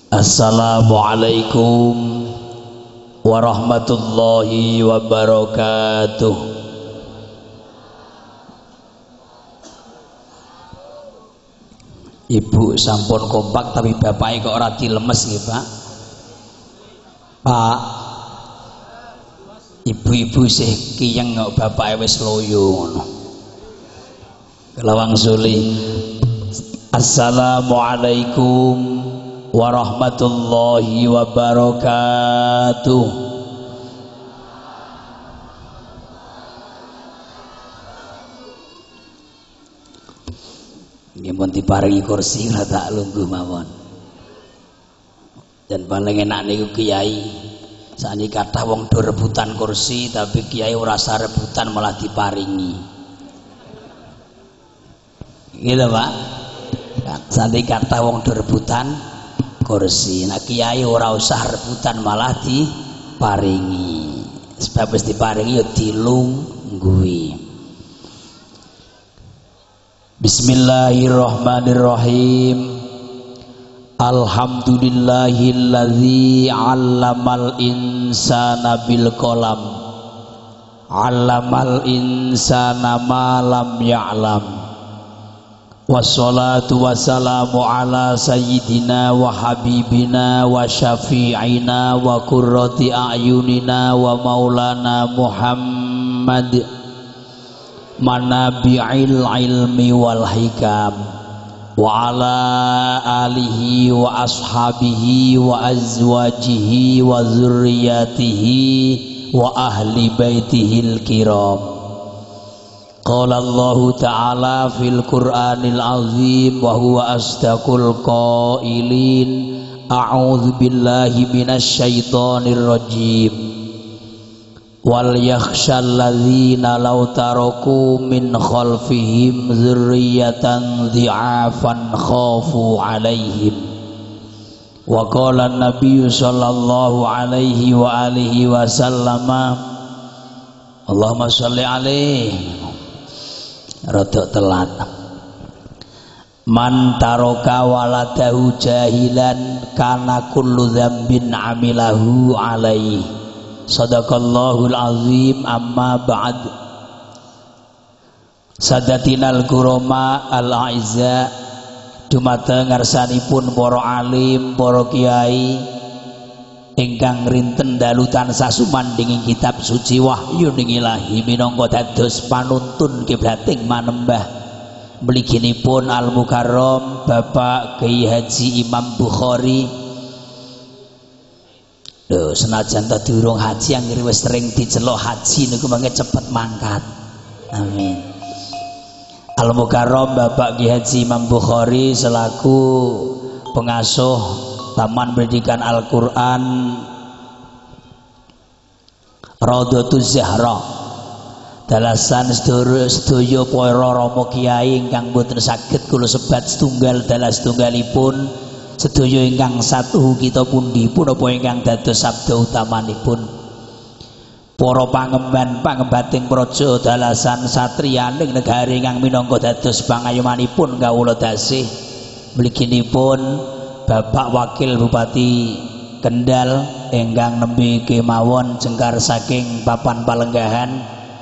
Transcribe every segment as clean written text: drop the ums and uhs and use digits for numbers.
Assalamualaikum warahmatullahi wabarakatuh. Ibu sampun kompak tapi bapaknya kok ora dilemes nggih, Pak. Pak, ibu-ibu sih kiyeng kok bapaknya wis loyo ngono. Kelawang suli. Assalamualaikum warahmatullahi wabarakatuh. Ini pun diparingi kursi lah tak lungguh mawon. Dan paling enak niku kiai. Sakniki kathah wong do rebutan kursi tapi kiai ora usah rebutan malah diparingi. Gitu Pak. Sakniki kathah wong do rebutan kursi. Nah kiai ora usah rebutan malah diparingi. Sebab wis diparingi ya dilungguhi. Bismillahirrahmanirrahim. Alhamdulillahilladzi 'allamal insana bil qalam. 'Allamal insana ma lam ya'lam. Wassalatu wassalamu ala sayyidina wa habibina wa syafi'ina wa qurrati a'yunina wa maulana Muhammad manabi'il ilmi wal hikam wa ala alihi wa ashabihi wa azwajihi wa zurriyatihi wa ahli baitihil kiram. Qala Allah ta'ala fil Qur'anil azim wa huwa asdaqul qailin. A'udzu billahi minasy syaithanir rajim. Wal yakhshal ladzina law taraku min khalfihim dzurriyyatan dhi'afan khafu 'alaihim. Wa qala an-nabiy sallallahu alaihi wa alihi wasallama Allahumma shalli alaihi. Rodok telat. Man taraka waladahu jahilan kana kullu dzambin 'amilahu alaihi. Sadaqallahul azim. Amma ba'd. Sadatinal kurama al-a'izza, dumateng ngarsanipun para alim, para kiai ingkang rinten dalu tansah sumandhing kitab suci wahyuning ilahi minangka dados panuntun kiblating manembah mliginipun Al Mukarram Bapak Kiai Haji Imam Bukhari. Loh, senajan ta durung haji anggere wis sering diceluk haji niku mangke cepet mangkat. Amin. Al Mukarram Bapak Kiai Haji Imam Bukhari selaku pengasuh Taman Pendidikan Al-Qur'an Raudhatuz Zahra. Dalasan sedaya para rama kiai ingkang boten saged kula sebat setunggal dalas tunggalipun. Sedaya ingkang satu kita pundi pun apa ingkang dados sabda utamanipun para pangemban-pangembating praja dalasan satriyaning negari ingkang minangka dados pangayomanipun kawula tasih mliginipun Bapak Wakil Bupati Kendal ingkang nembe kemawon jengkar saking papan palenggahan,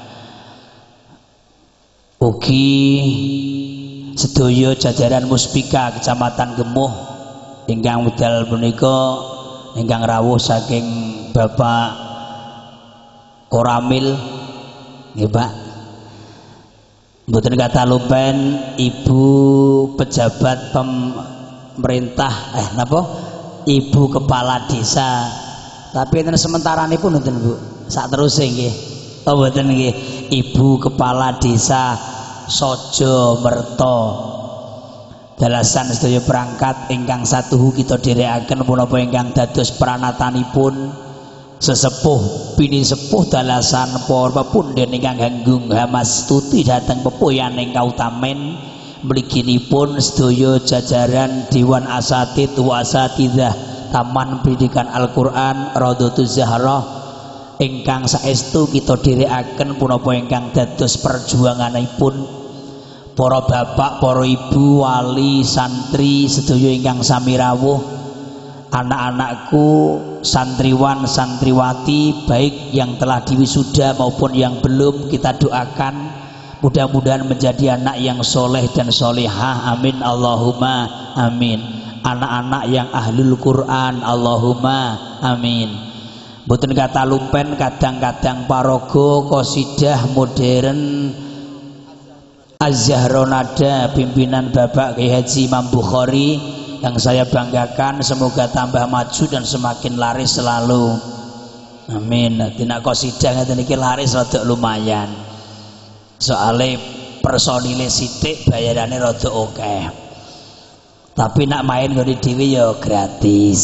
ugi sedaya jajaran Muspika Kecamatan Gemuh ingkang wedal punika ingkang rawuh saking Bapak Koramil nggih Pak. Mboten kata lupen Ibu pejabat pemerintah Ibu Kepala Desa. Tapi enten sementarane-pun mboten Bu. Sak teruse nggih. Oh mboten nggih. Ibu Kepala Desa Sojo Merto. Dalasan sedaya perangkat ingkang satuhu kita dherekaken punapa ingkang dados pranatanipun sesepuh bini sepuh dalasan para punden ingkang ganggung hamastuti dhateng pepoyaning kautamen mliginipun sedaya jajaran Dewan Asatid wa Asatidzah Taman Pendidikan Al-Qur'an Raudhatuz Zahra ingkang saestu kita dherekaken punapa ingkang dados perjuanganipun para bapak, para ibu, wali, santri sedaya ingkang sami rawuh anak-anakku santriwan santriwati baik yang telah diwisuda maupun yang belum, kita doakan mudah-mudahan menjadi anak yang soleh dan solehah, amin Allahumma amin. Anak-anak yang ahlul Quran, Allahumma amin. Mboten kata lumpen, kadang-kadang parogo qasidah modern Az-Zahronada pimpinan Bapak Kiai Haji Imam Bukhari yang saya banggakan, semoga tambah maju dan semakin laris selalu, amin. Tina qasidah ngeten iki laris rada lumayan, soalnya personile sithik bayarane rada akeh, tapi nak main ngene dhewe ya gratis.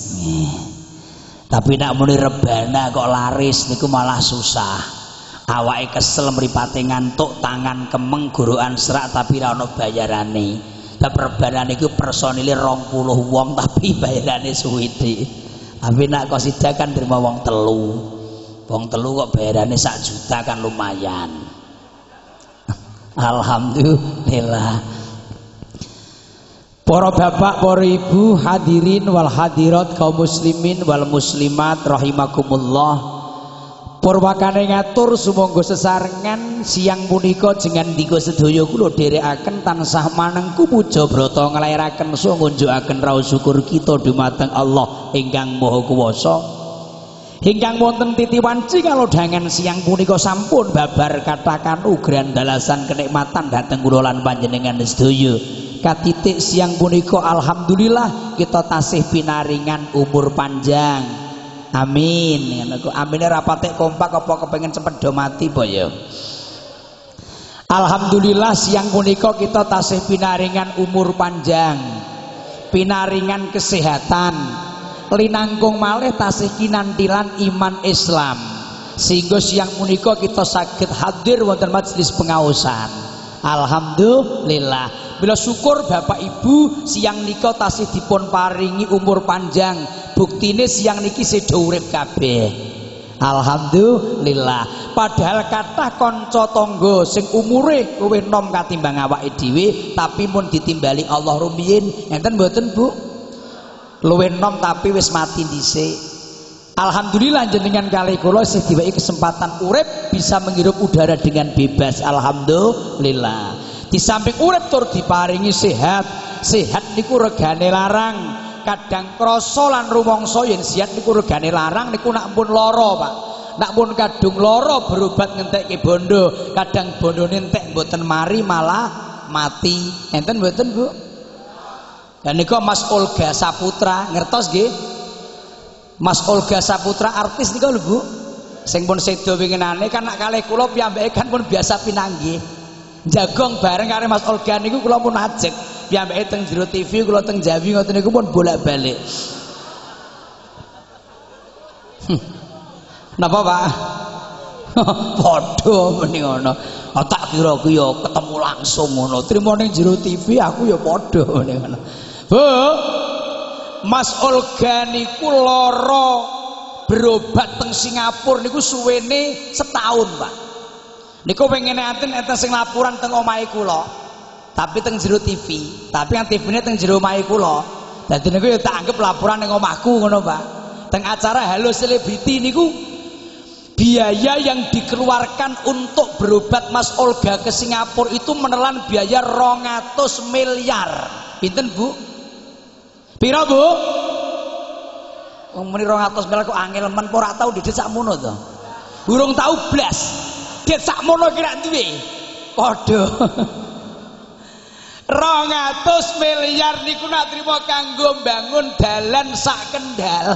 Tapi nak muni rebana kok laris niku malah susah. Awake kesel mripate ngantuk, tangan kemeng gorokan serak tapi ra ono bayarane. Bab rebana niku personile 20 wong tapi bayarane suwiti. Tapi nak qasidah kan terima wong telu. Wong telu kok bayarane 1 juta kan lumayan. Alhamdulillah. Para bapak, para ibu, hadirin wal hadirat, kaum muslimin wal muslimat rahimakumullah. Purwakane ngatur sumangga sesarengan siang punika jengan dika sedaya kula dherekaken tansah manengku puja brata nglairaken saha ngunjukaken raos syukur kita dumateng Allah ingkang Maha Kuwasa. Ingkang wonten titiwanci kalodhangan siang punika sampun babar katakan ugran dalasan kenikmatan dhateng kula lan panjenengan sedaya. Katitik siang punika alhamdulillah kita tasih pinaringan umur panjang. Amin. Amine rapatek kompak apa kepengen cepet do mati po ya. Alhamdulillah siang punika kita tasih pinaringan umur panjang, pinaringan kesehatan, linangkung malih tasih kinantilan iman Islam, sehingga siang punika kita saged hadir wonten majelis pengaosan. Alhamdulillah. Bila syukur Bapak Ibu siang nika tasih dipun paringi umur panjang, buktine siang niki sedo urip kabeh. Alhamdulillah. Padahal kathah kanca tangga sing umure luwih enom katimbang awake dhewe tapi mun ditimbali Allah rumiyin enten mboten Bu? Luwih enom tapi wis mati dhisik. Alhamdulillah jenengan kali kula isih diwehi kesempatan urip bisa menghirup udara dengan bebas. Alhamdulillah. Di samping urip tur diparingi sehat. Sehat niku regane larang. Kadang krasa lan rumangsa yen sehat niku regane larang niku nak pun lara, Pak. Nak pun kadung lara berobat ngentekke bondo, kadang bondone entek mboten mari malah mati. Enten mboten, Bu? Dan niku Mas Olga Saputra, ngertos nggih? Mas Olga Saputra artis niku lho, Bu. Sing pun sedo winginane kan nak kalih kula piyambake kan pun biasa pinanggih. Jagong bareng karo Mas Olga niku kula pun ajeg. Piyambake teng jero TV kula teng Jawi ngoten niku pun bolak-balik. Napa, Pak? Padha meni ngono. Tak kira ku ya ketemu langsung ngono. Trimo ning jero TV aku ya padha meni ngono. Bu, Mas Olga niku lara berobat teng Singapura niku suwene setahun, Pak. Niku pengen enten sing laporan teng omahe kula. Tapi teng jero TV, tapi yang TV-ne teng jero omahe kula. Dadi niku ya tak anggap laporan ning omahku ngono, Pak. Teng acara Halo Selebriti niku biaya yang dikeluarkan untuk berobat Mas Olga ke Singapura itu menelan biaya 200 miliar. Pinten, Bu? Piro, Bu? Wong muni 200 miliar kok angel men ora tau didit sakmono to. Burung tau blas. Dit sakmono kira duwe. Padha. 200 miliar niku nak trimo kanggo bangun dalan sak Kendal.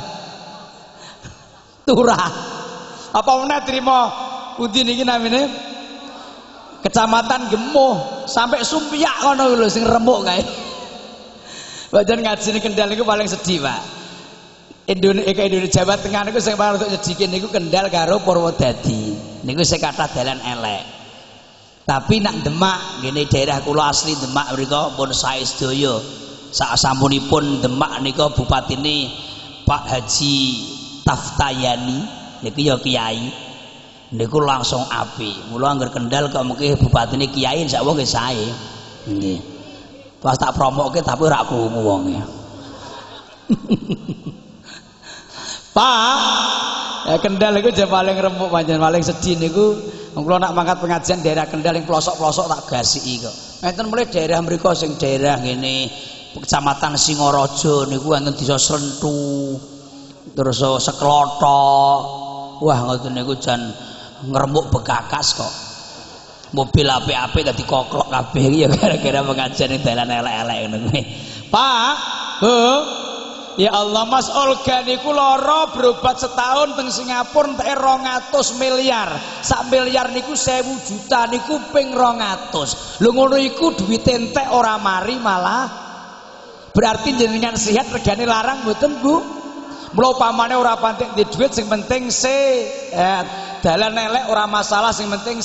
Turah. Apa meneh trimo pundi niki namine? Kecamatan Gemuh sampai Sumpiak ngono lho sing remuk kae. Badan ngaji ning Kendal niku paling sedih, Pak. Indonesia Jawa Tengah niku sing paling untuk nyedhike niku Kendal karo Purwodadi. Niku sing kathah dalan elek. Tapi nak Demak ngene daerah kula asli Demak mriku pun sae sedaya. Sak sampunipun Demak nika bupatine Pak Haji Taftayani niku ya kiai. Niku langsung apik. Mula angger Kendal kok mengke bupatine kiai sak wong nggih sae. Nggih. Pas tak promoke tapi ora krungu wonge. Pak, ya Kendal iku jek paling remuk pancen paling sedih niku. Kula nak mangkat pengajian daerah Kendal yang pelosok-pelosok tak gasiki kok. Enten mulai daerah mriku sing daerah ngene Kecamatan Singaraja niku wonten desa Srentu. Terus Seklothok. Wah ngoten niku jan ngremuk bekakas kok. Mobil apik-apik dadi koklok kabeh iki ya gara-gara pengajian ning dalan elek-elek ngono kuwi. Pak, Bu, ya Allah Mas Olga niku lara berobat setahun teng Singapura entek 200 miliar. Sak miliar niku 1000 juta niku ping 200. Lho ngono iku duwit entek ora mari malah. Berarti jenengan sehat regane larang mboten, Bu? Mula upamane ora pantik di duit sing penting sehat. Dalan elek ora masalah sing penting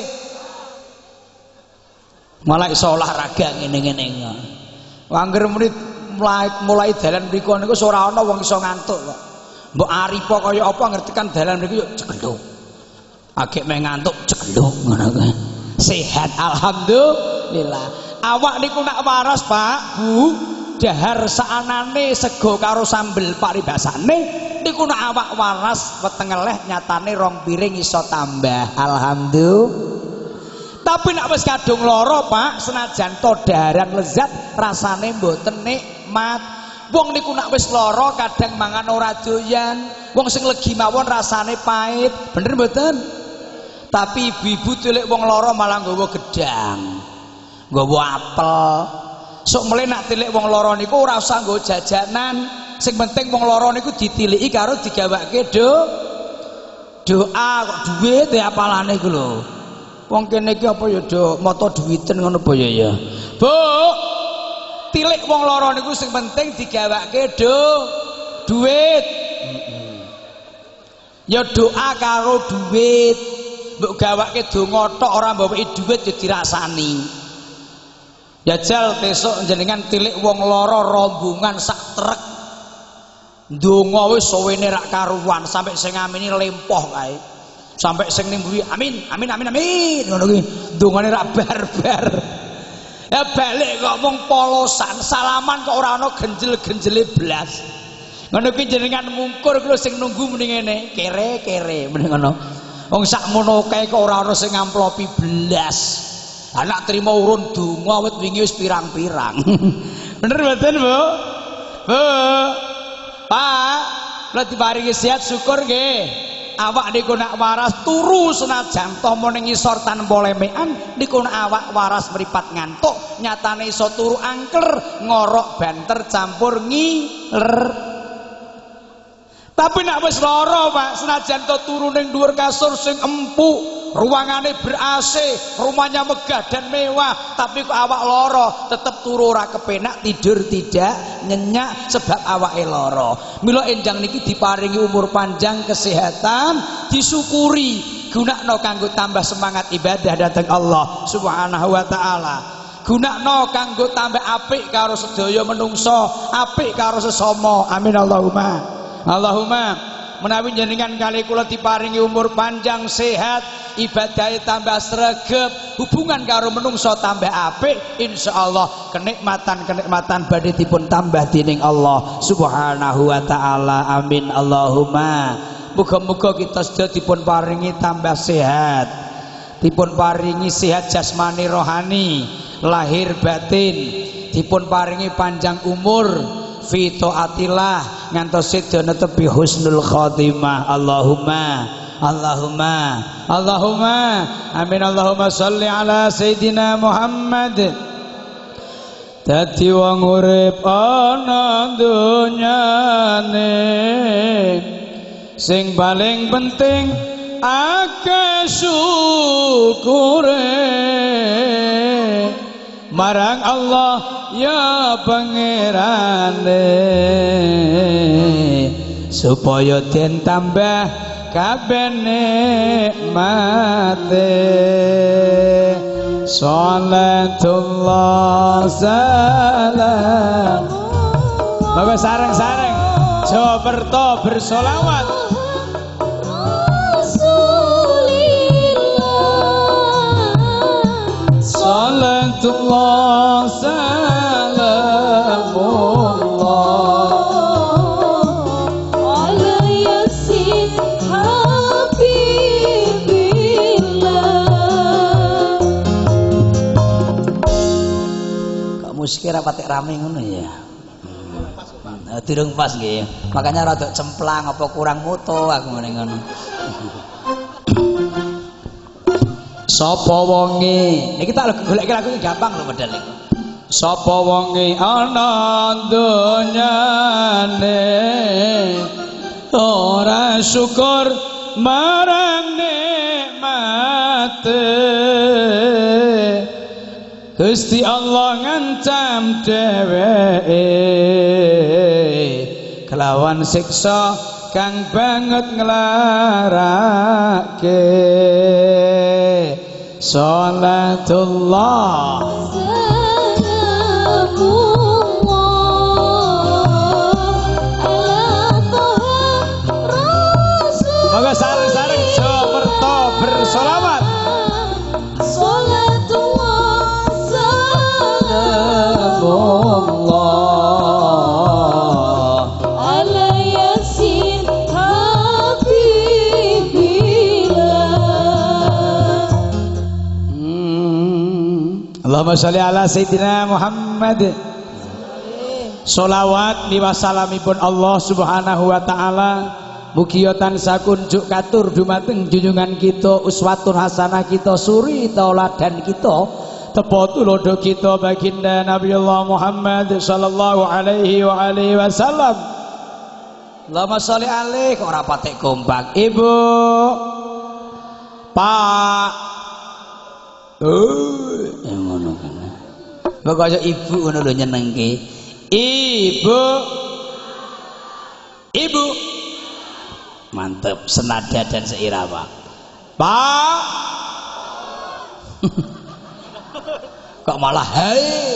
malah iso olahraga ngene-ngene. Angger menit mulai dalan mriku niku ora ana wong iso ngantuk kok. Mbok aripa kaya apa ngertikan dalan mriku yo cegluk. Agek meh ngantuk cegluk ngono kuwi. Sehat alhamdulillah. Awak niku nak waras, Pak, Bu, dahar saanane sego karo sambel paribasane niku nak awak waras wetenge nyatane 2 piring iso tambah. Alhamdulillah. Tapi nak wis kadung lara, Pak, senajan to daharan lezat rasane mboten nikmat. Wong niku nak wis lara kadang mangan ora doyan. Wong sing legi mawon rasane pahit. Bener mboten? Tapi ibu-ibu tilik wong lara malah nggawa gedang. Nggawa apel. Sok mulai nak tilik wong lara niku ora usah nggawa jajanan. Sing penting wong lara niku ditiliki karo digawake doa kok duit ya apalane iku lho. Wong kene iki apa ya do mata duwiten ngono apa ya. Bu, tilik wong lara niku sing penting digawake duit. Ya doa karo duit. Mbok gawake donga tok ora mbaweki duit ya dirasani. Ya jal besok jenengan tilik wong lara rombongan sak trek. Ndonga wis suwene rak karuan sampai sing ngamini lempoh kae. Sampai sing ning mburi amin ngono kuwi ndongane rak barbar. Ya balik kok mung polosan salaman kok ora ana genjel-genjele blas. Ngono kuwi jenengan mungkur kuwi sing nunggu muni ngene kere muni ngono. Wong sakmono kae kok ora ana sing ngamplopi blas. Anak terima urun donga wit wingi wis pirang-pirang. Bener mboten, Bu? Bu. Pak, lha diparingi sehat syukur nggih. Awak niku nak waras turu senajan to ning ngisor tanpa lemekan niku nak awak waras mripat ngantuk nyatane iso turu angker ngorok banter campur ngiler. Tapi nak wis lara, Pak, senajan to turu ning dhuwur kasur sing empuk, ruangane ber-AC, rumahnya megah dan mewah, tapi kok awak lara, tetep turu ora kepenak, tidur tidak nyenyak sebab awake lara. Mila enjang niki diparingi umur panjang, kesehatan, disyukuri, gunakno kanggo tambah semangat ibadah dhateng Allah Subhanahu wa taala. Gunakno kanggo tambah apik karo sedaya menungso, apik karo sesama. Amin Allahumma menawi jenengan kali kula diparingi umur panjang sehat ibadahe tambah sregep hubungan karo menungso tambah apik insyaallah kenikmatan badhe dipun tambah dening Allah Subhanahu wa taala. Amin Allahumma. Muga-muga kita sedaya dipun paringi tambah sehat, dipun paringi sehat jasmani rohani lahir batin, dipun paringi panjang umur fi taatillah ngantos sedaya netepi husnul khotimah. Allahumma amin. Allahumma sholli ala sayidina Muhammad. Dadi wong urip ana dunyane sing paling penting akeh syukure marang Allah ya pangerane supaya den tambah kabeh nikmate. Salatullah salam. Bapak sareng-sareng Jawa Berto bersolawat. Salatullah salamullah Gus kira patek rame ngono ya. Durung pas nggih. Makanya rada cemplang apa kurang moto aku ngene ngono. Sapa wonge? Niki tak golek lagu gampang lho padahal iki. Sapa wonge ana donyane ora syukur marang nikmate Gusti Allah ngancam dheweke kelawan siksa kang banget nglarake salatullah moga sareng-sareng jomerto bersolawat salatullah salamullah ala yasin habibillah Allahumma sholli ala sayyidina Muhammad sholawat niwasalamipun Allah subhanahu wa ta'ala mugi tansah kunjuk katur dumateng junjungan kita uswatun hasanah kita suri tauladan kita tepa tulodo kita baginda Nabiullah Muhammad sallallahu alaihi wa alihi wasallam. Allahumma sholli alaihi kok ora patek kompak. Ibu Pak ngono kan. Kok ibu ngono lho nyenengke. Ibu mantep senada dan seirama Pak kok malah hai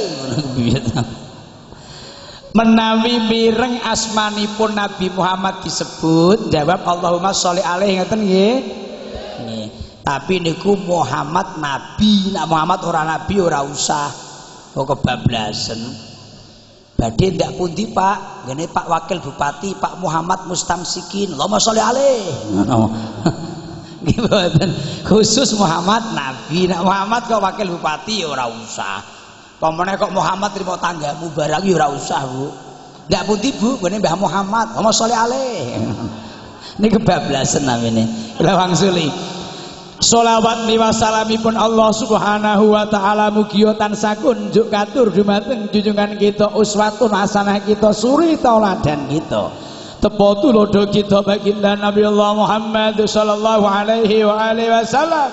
menawi mireng asmanipun Nabi Muhammad disebut jawab Allahumma sholli alaihi ngeten nggih tapi niku Muhammad Nabi nak Muhammad ora Nabi ora usah kok kebablasan badhe ndak pundi Pak ngene Pak Wakil Bupati Pak Muhammad Mustamsikin Allahumma sholli alaihi ngono nggih mboten khusus Muhammad Nabi nek Muhammad kok Wakil Bupati ora usah pamane kok Muhammad trimo tanggamu barang ya ora usah Bu ndak pundi Bu ngene Mbah Muhammad Allahumma sholli alaihi niki kebablasan namine kula wangsuli sholawat niwasalamipun Allah subhanahu wa ta'ala mugi tansah kunjuk katur dumateng junjungan kita uswatun hasanah kita suri tauladan kita tepa tulodo kita baginda Nabiullah Muhammad sallallahu alaihi wa alihi wasallam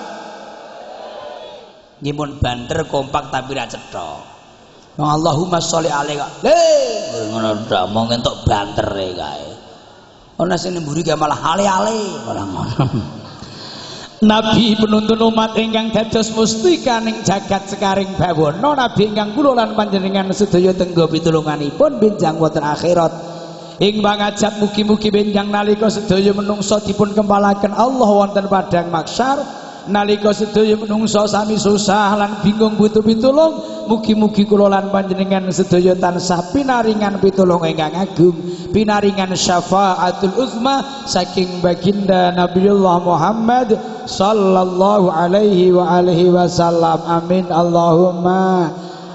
ngimun banter kompak tapi ra cetha Allahumma sholli alaihi ngono ndak mau entuk bantere kae ana sing mburi malah ale-ale ora ngono Nabi penuntun umat ingkang dados mustika ning jagat sekaring bawana Nabi ingkang kula lan panjenengan sedaya tenggo pitulunganipun benjang wonten akhirat ing pangajab mugi-mugi benjang nalika sedaya menungso dipun kempalaken Allah wonten padang mahsyar nalika sedaya menungso sami susah lan bingung butuh pitulung mugi-mugi kula lan panjenengan sedaya tansah pinaringan pitulung ingkang agung pinaringan syafaatul uzma saking baginda Nabiullah Muhammad sallallahu alaihi wa alihi wasallam amin Allahumma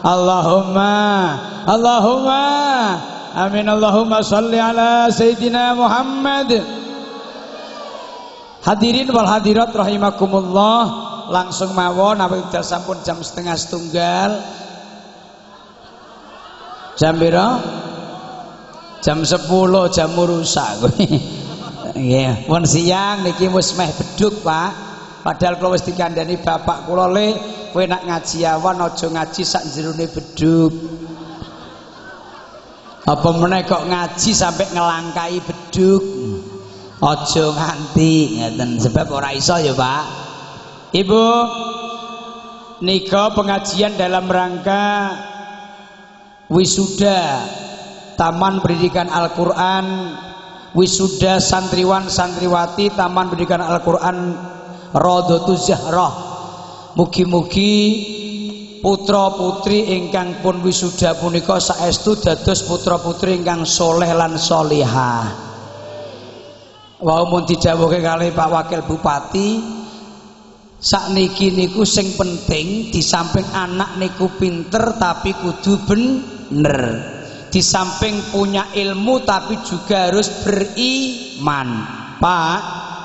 amin Allahumma sholli ala sayyidina Muhammad. Hadirin wal hadirat rahimakumullah langsung mawon awit sampun jam 12:30 jam pira jam 10 jam rusak nggih pun siang niki wis meh beduk Pak padahal kula wis dikandani bapak kula le kowe nak ngaji awan aja ngaji sak jerone beduk apa meneh kok ngaji sampai ngelangkai beduk aja nganti ngeten sebab ora iso ya Pak Ibu nika pengajian dalam rangka wisuda Taman Pendidikan Al-Qur'an wisuda santriwan santriwati Taman Pendidikan Al-Qur'an Radhatuz Zahrah mugi-mugi putra putri ingkang pun wisuda punika saestu dados putra putri ingkang soleh lan solihah wau mun dijawuhke kalih Pak Wakil Bupati Sakniki niku sing penting di samping anak niku pinter tapi kudu bener. Di samping punya ilmu tapi juga harus beriman. Pak,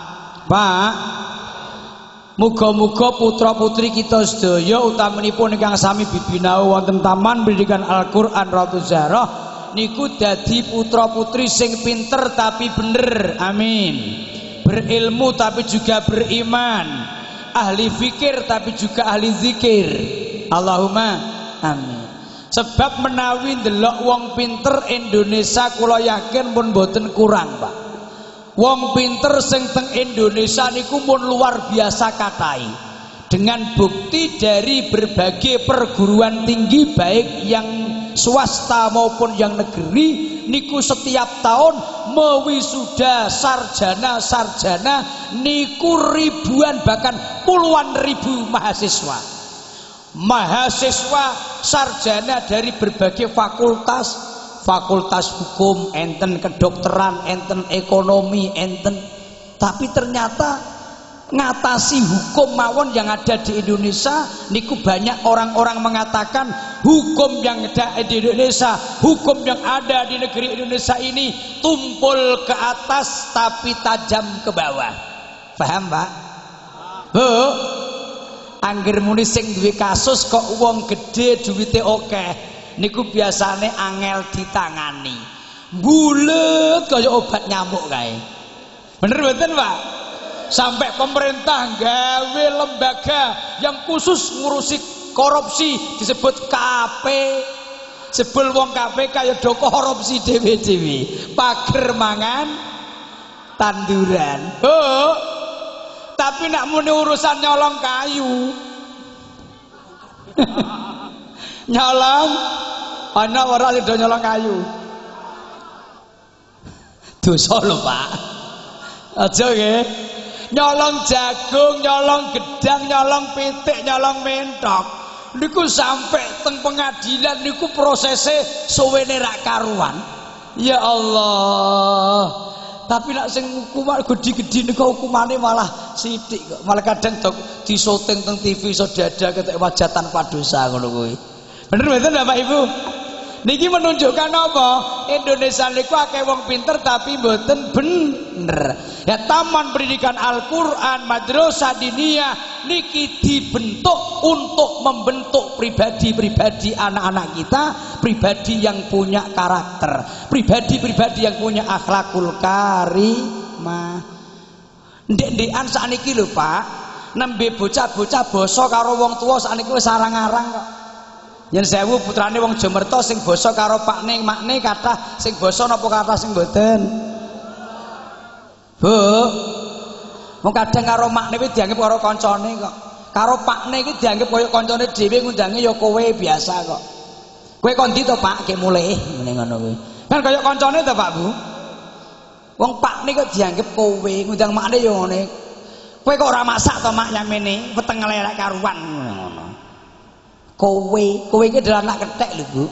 muga-muga putra-putri kita sedaya utaminipun ingkang sami bibinau wonten Taman Pendidikan Al-Qur'an Ratu Zahra niku dadi putra-putri sing pinter tapi bener. Amin. Berilmu tapi juga beriman. Ahli fikir tapi juga ahli zikir. Allahumma amin. Sebab menawi ndelok wong pinter Indonesia kula yakin pun mboten kurang, Pak. Wong pinter sing teng Indonesia niku pun luar biasa katai. Dengan bukti dari berbagai perguruan tinggi baik yang swasta maupun yang negeri niku setiap tahun mewisuda sarjana niku ribuan bahkan puluhan ribu mahasiswa sarjana dari berbagai fakultas hukum enten, kedokteran enten, ekonomi enten, tapi ternyata ngatasi hukum mawon yang ada di Indonesia niku banyak orang-orang mengatakan hukum yang ada di Indonesia, hukum yang ada di negeri Indonesia ini tumpul ke atas tapi tajam ke bawah. Paham, Pak? Bu, angger muni sing duwe kasus kok wong gede duwite akeh niku biasane angel ditangani. Bulet kaya obat nyamuk kae. Bener mboten, Pak? Sampai pemerintah gawe lembaga yang khusus ngurusi korupsi disebut KP. Sebel wong KPK ya do korupsi dhewe-dhewe. Pager mangan tanduran. Oh. Tapi nak muni urusan nyolong kayu. Nyolong ana ora do nyolong kayu. Dosa lho, Pak. Aja nggih. Nyolong jagung, nyolong gedang, nyolong pitik, nyolong mentok niku sampai teng pengadilan niku prosesnya suwene rak karuan. Ya Allah. Tapi nak sing hukuman gede-gede niku hukumane malah sithik kok. Malah kadang disoting teng TV sodada ketek wajah tanpa dosa ngono kuwi. Bener mboten Bapak Ibu? Niki menunjukkan apa? Indonesia niku akeh wong pinter tapi mboten bener. Ya Taman Pendidikan Al-Qur'an Madrasah Diniyah niki dibentuk untuk membentuk pribadi-pribadi anak-anak kita, pribadi yang punya karakter, pribadi-pribadi yang punya akhlakul karimah. Ndek-ndekan sakniki lho, Pak, nembe bocah-bocah basa karo wong tuwa sakniki wis arang-arang kok. Yen sewu putrane wong Jomerto sing basa karo pakne makne kathah sing basa napa kathah sing mboten. Bu. Wong kadang karo makne kuwi dianggep karo kancane kok. Karo pakne iki dianggep kaya kancane dhewe ngundange ya kowe biasa kok. Kowe kon ndi to, Pak? Ki mulih ngene ngono kuwi. Kan kaya kancane to, Pak Bu. Wong pakne kok dianggep kowe ngundang makne ya ngene. Kowe kok ora masak to, Mak nyamene, weteng ngelek karuan ngono. Kowe iki adalah anak ketek lho, Bu.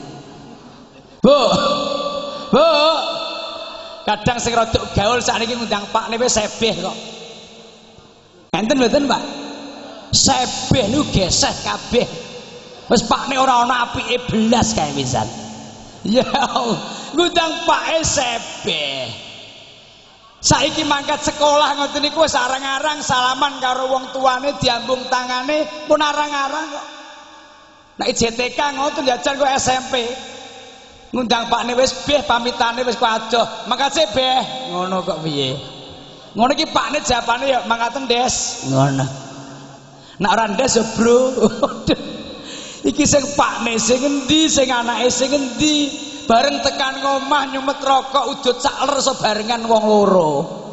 Bu. Kadang sing rada gaul sakniki ngundang pakne wis sebeh kok. Enten mboten, Pak? Sebeh niku geseh kabeh. Wis pakne ora ana apike belas kae pisan. Ya Allah, ngundang pake sebeh. Saiki mangkat sekolah ngoten niku wis arang-arang salaman karo wong tuane diambung tangane pun arang-arang kok. Nek JTK ngoten jajan kok SMP. Ngundang pakne wis beh pamitane wis adoh. Makasih beh. Ngono kok piye? Ngono iki pakne jawabane ya mangkaten Des. Ngono. Nek ora Des ya Bro. Iki sing pakne sing endi, sing anake sing endi? Bareng tekan ngomah nyumet rokok udut sakler sebarengan wong loro.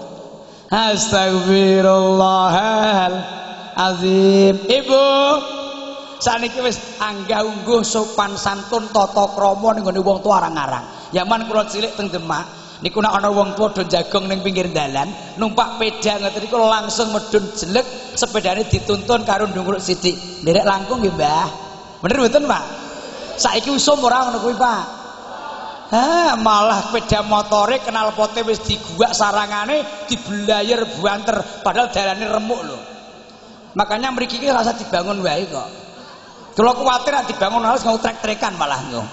Astagfirullahal azim. Ibu saniki wis anggah-ungguh sopan santun tata krama ning gone wong tuwa arang-arang. Yaman kula cilik teng Demak niku nek ana wong tuwa do jagong ning pinggir dalan, numpak peda ngoten niku langsung medun jelek, sepedane dituntun karo ndungkruk sithik. Nderek langkung nggih, Mbah. Bener mboten, Pak? Saiki usum ora ngono kuwi, Pak. Malah sepeda motore knalpote wis diguwak sarangane, diblayer buanter padahal dalane remuk lho. Makanya mriki iki rasa dibangun wae kok. Kalau kuwatir nek dibangun harus ngau trek-trekan malah nggo.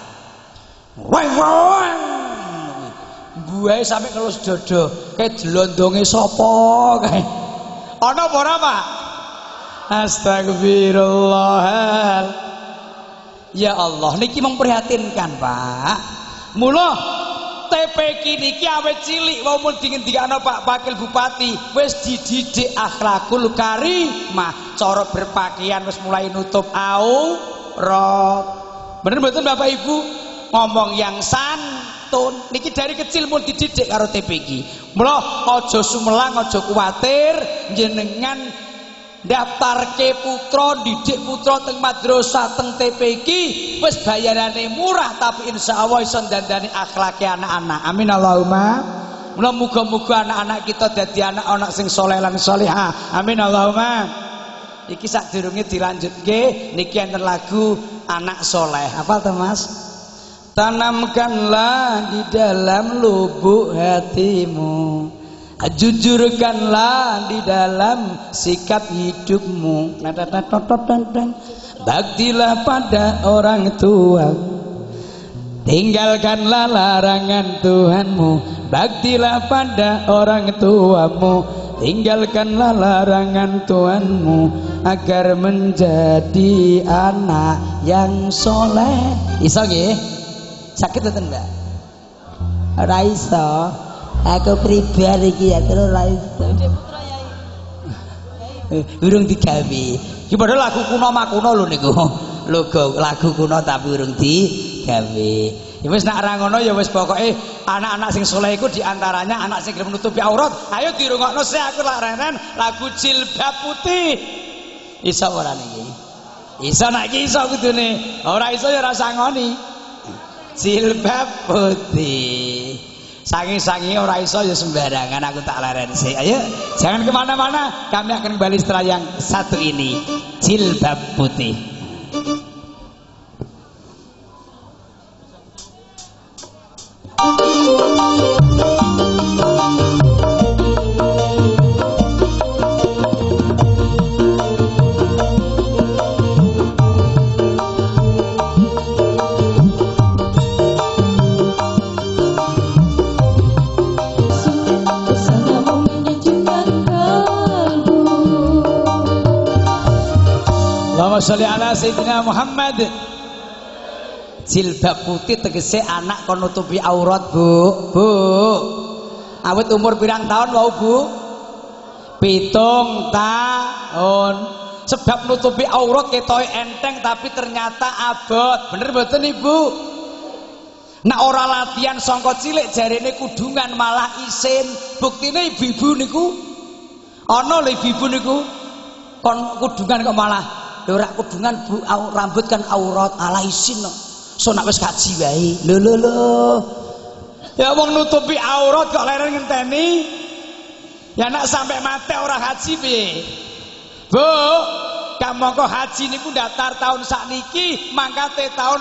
Weng. Buahe sampe ngelus dodo, kae delondonge sapa kae. Ana apa ora, Pak? Astagfirullah. Ya Allah, niki memprihatinkan, Pak. Mula TPQ niki awet cilik wau mun dingendikane Pak Wakil Bupati wis dididik akhlakul karimah, cara berpakaian wis mulai nutup aurat. Bener mboten Bapak Ibu? Ngomong yang santun niki dari kecil mun dididik karo TPQ. Mula aja sumelang, aja kuwatir jenengan daftarke putra, didik putra teng madrasah teng TPQ wis bayarane murah tapi insyaallah iso ndandani akhlake anak-anak. Amin Allahumma. Mula muga-muga anak-anak kita dadi anak-anak sing saleh lan salihah. Amin Allahumma. Iki sadurunge dilanjutke niki enten lagu anak soleh. Hafal to Mas? Tanamkanlah di dalam lubuk hatimu, jujurkanlah di dalam sikap hidupmu. Baktilah pada orang tua, tinggalkanlah larangan Tuhanmu. Baktilah pada orang tuamu, tinggalkanlah larangan Tuhanmu, agar menjadi anak yang soleh. Iso nggih? Sakit mboten Mbak? Ora iso. Aku pribadi iki ya terus ora iso. Urung digawe. Iki padahal lagu kuno makuno lho niku. Logo lagu kuno tapi urung digawe. Ya wis nek ora ngono ya wis pokoke anak-anak sing saleh iku diantaranya anak sing gelem nutupi aurat. Ayo dirungokno sih aku lak renen lagu Jilbab Putih. Iso ora niki? Iso nek iki iso kudune. Ora iso ya ora sangoni. Jilbab Putih. Sangi-sangi ora iso ya sembarangan aku tak leren sih. Ayo jangan kemana-mana, kami akan kembali setelah yang satu ini. Jilbab Putih. Allahumma sholli ala Sayyidina Muhammad. Jilbab putih tegese anak kon nutupi aurat, Bu. Bu. Awet umur pirang tahun wau, Bu? 7 tahun. Sebab nutupi aurat ketoke enteng tapi ternyata abot. Bener mboten Ibu? Nek ora latihan sangka cilik jarene kudungan malah isin. Buktine ibu-ibu niku ana lho ibu-ibu niku kon kudungan kok malah ora kudungan Bu, rambut kan aurat ala isin kok. So nek wis kaji wae. Lho. Ya wong nutupi aurat kok leren ngenteni. Ya nek sampai mate ora haji piye? Bu, kamangka haji niku daftar tahun sakniki mangkate tahun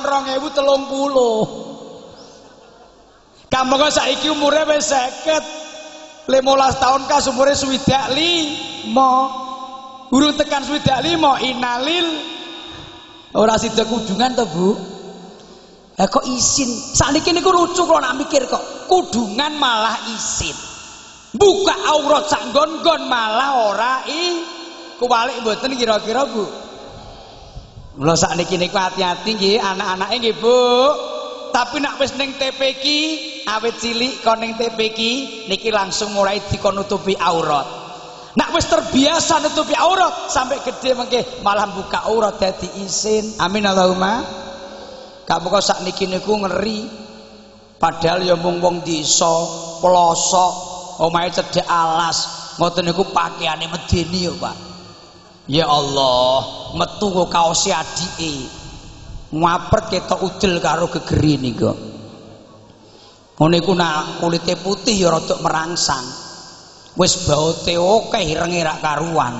2030. Kamangka saiki umure wis 50. 15 tahun kas umure 25. Urung tekan 25 inalil ora sida kudungan to, Bu. Lah kok isin? Sakniki niku lucu kalau nak mikir kok. Kudungan malah isin. Buka aurat sak nggon-nggon malah ora kuwalik mboten kira-kira, Bu. Mula sakniki niku hati-hati nggih anak-anake nggih, Bu. Tapi nak wis ning TPQ awet cilik kon ning TPQ niki langsung mulai dikon nutupi aurat. Nak wis terbiasa nutupi aurat sampai gede mengke malah buka aurat dadi isin. Amin Allahumma. Kamu kok sakniki niku ngeri. Padahal ya mung wong desa, pelosok, omahe cedhek alas, ngoten niku pakaiane medeni ya, Pak. Ya Allah, metu kok kaose adike. Ngapret ketok udel karo gegeri niku. Ngono iku nak kulite putih ya rada merangsang. Wis baote akeh irenge rak karuan.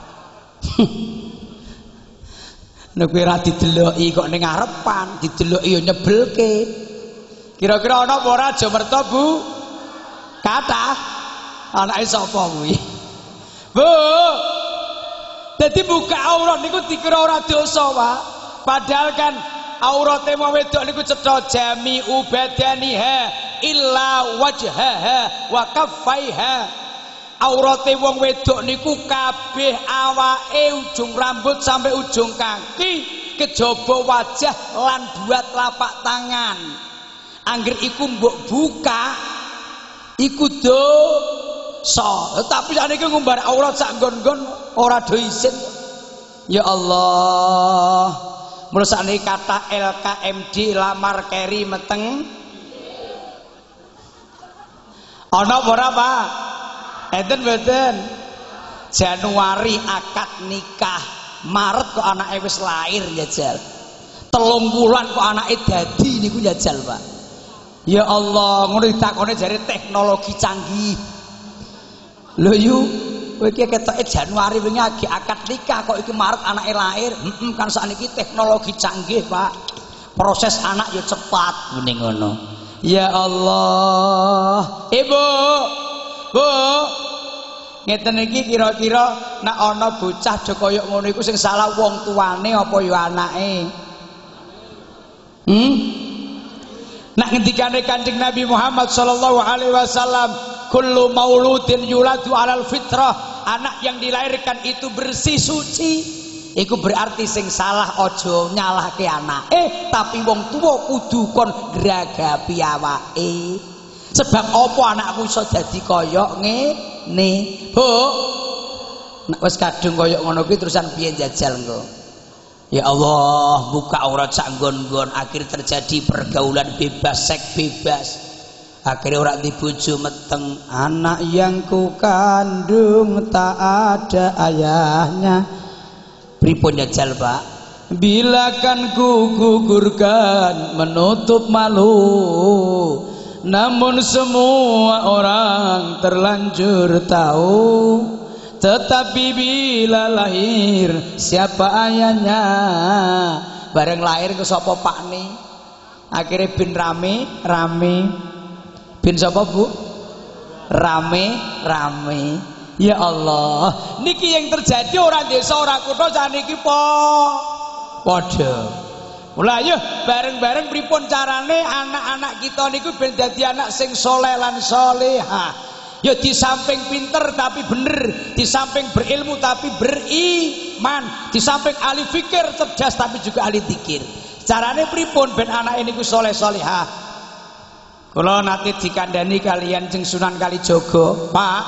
Nek ora dideloki kok ning ngarepan, dideloki ya nyebelke. Kira-kira ana apa ora aja merta, Bu? Kathah. Anake sapa kuwi? Bu. Dadi buka aurat niku dikira ora dosa, Pak. Padahal kan aurate wong wedok niku cetha jami'u badaniha illa wajhaha wa kaffaiha. Aurate wong wedok niku kabeh awake ujung rambut sampai ujung kaki, kejaba wajah lan dua telapak tangan. Angger iku mbok buka iku dosa. Tapi sakniki ngumbar aurat sak nggon-nggon ora do izin. Ya Allah. Mula sakniki kata LKMD lamar keri meteng. Ana apa ora, Pak? Enten mboten? Januari akad nikah, Maret kok anake wis lahir njajal. 3 bulan kok anake dadi niku njajal, Pak. Ya Allah, ngono ditakone jare teknologi canggih. Lho yu, kowe iki ketoke Januari wingi akad nikah kok iki Maret anake lahir. Kan sakniki teknologi canggih, Pak. Proses anak ya cepat muni ngono. Ya Allah. Ibu. Bu. Ngeten iki kira-kira nek ana bocah do kaya ngono iku sing salah wong tuane apa ya anake? Nak ngendikane Kanjeng Nabi Muhammad sallallahu alaihi wasallam, kullu mauludin yuladu alal fitrah, anak yang dilahirkan itu bersih suci. Iku berarti sing salah aja nyalahke anake, tapi wong tuwa kudu kon gragapi awake. Sebab apa anakku iso dadi kaya ngene? Bu. Nek wis kadung kaya ngono kuwi terusan piye njajal engko? Ya Allah, buka aurat sak nggon-nggon, akhir terjadi pergaulan bebas, seks bebas. Akhirnya orang di bojo meteng, anak yang ku kandung tak ada ayahnya. Pripun njajal, Pak? Bila kan ku gugurkan menutup malu, namun semua orang terlanjur tahu. Tetapi bila lahir siapa ayahnya, bareng lahir ke sapa pakne, akhirnya bin rame. Bin sapa Bu? Rame. Ya Allah, niki yang terjadi orang desa orang kutha saniki padha. Mula ayo bareng-bareng pripun carane anak-anak kita niku ben dadi anak sing saleh lan salehah. Ya di samping pinter tapi bener, di samping berilmu tapi beriman, di samping ahli fikir cerdas tapi juga ahli dzikir. Carane pripun ben anak ini ku soleh solehah? Kula nate dikandani kalian jeung Sunan Kalijaga, Pak,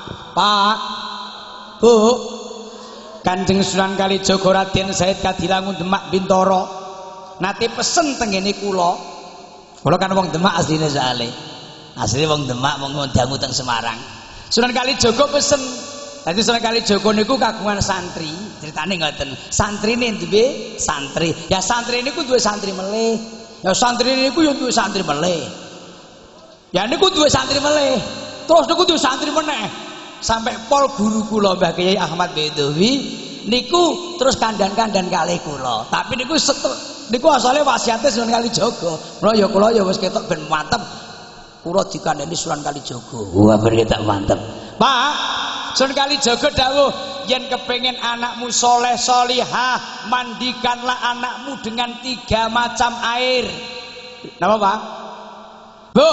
Bu, Kanjeng Sunan Kalijaga Raden Said Kadilangun Demak Bintoro nate pesen teng ngene kula. Kula kan wong Demak asline soalé. Asli wong Demak wong dangu teng Semarang. Sunan Kalijaga pesen. Dadi Sunan Kalijaga niku kagungan santri. Critane ngoten. Santrine duwe santri. Ya santri niku duwe santri melih. Ya santri niku yo duwe santri melih. Ya niku duwe santri melih. Terus niku duwe santri meneh. Sampai pol guru kula Mbah Kyai Ahmad Bedowi niku terus kandan-kandan kalih kula. Tapi niku asale wasiate Sunan Kalijaga. Mula ya kula ya wis ketok ben mantep. Kula dikandani Sunan Kalijaga. Wah ben tak mantep. Pak, Sunan Kalijaga dawuh, yen kepengin anakmu soleh solihah, mandikanlah anakmu dengan 3 macam air. Napa, Pak? Bu.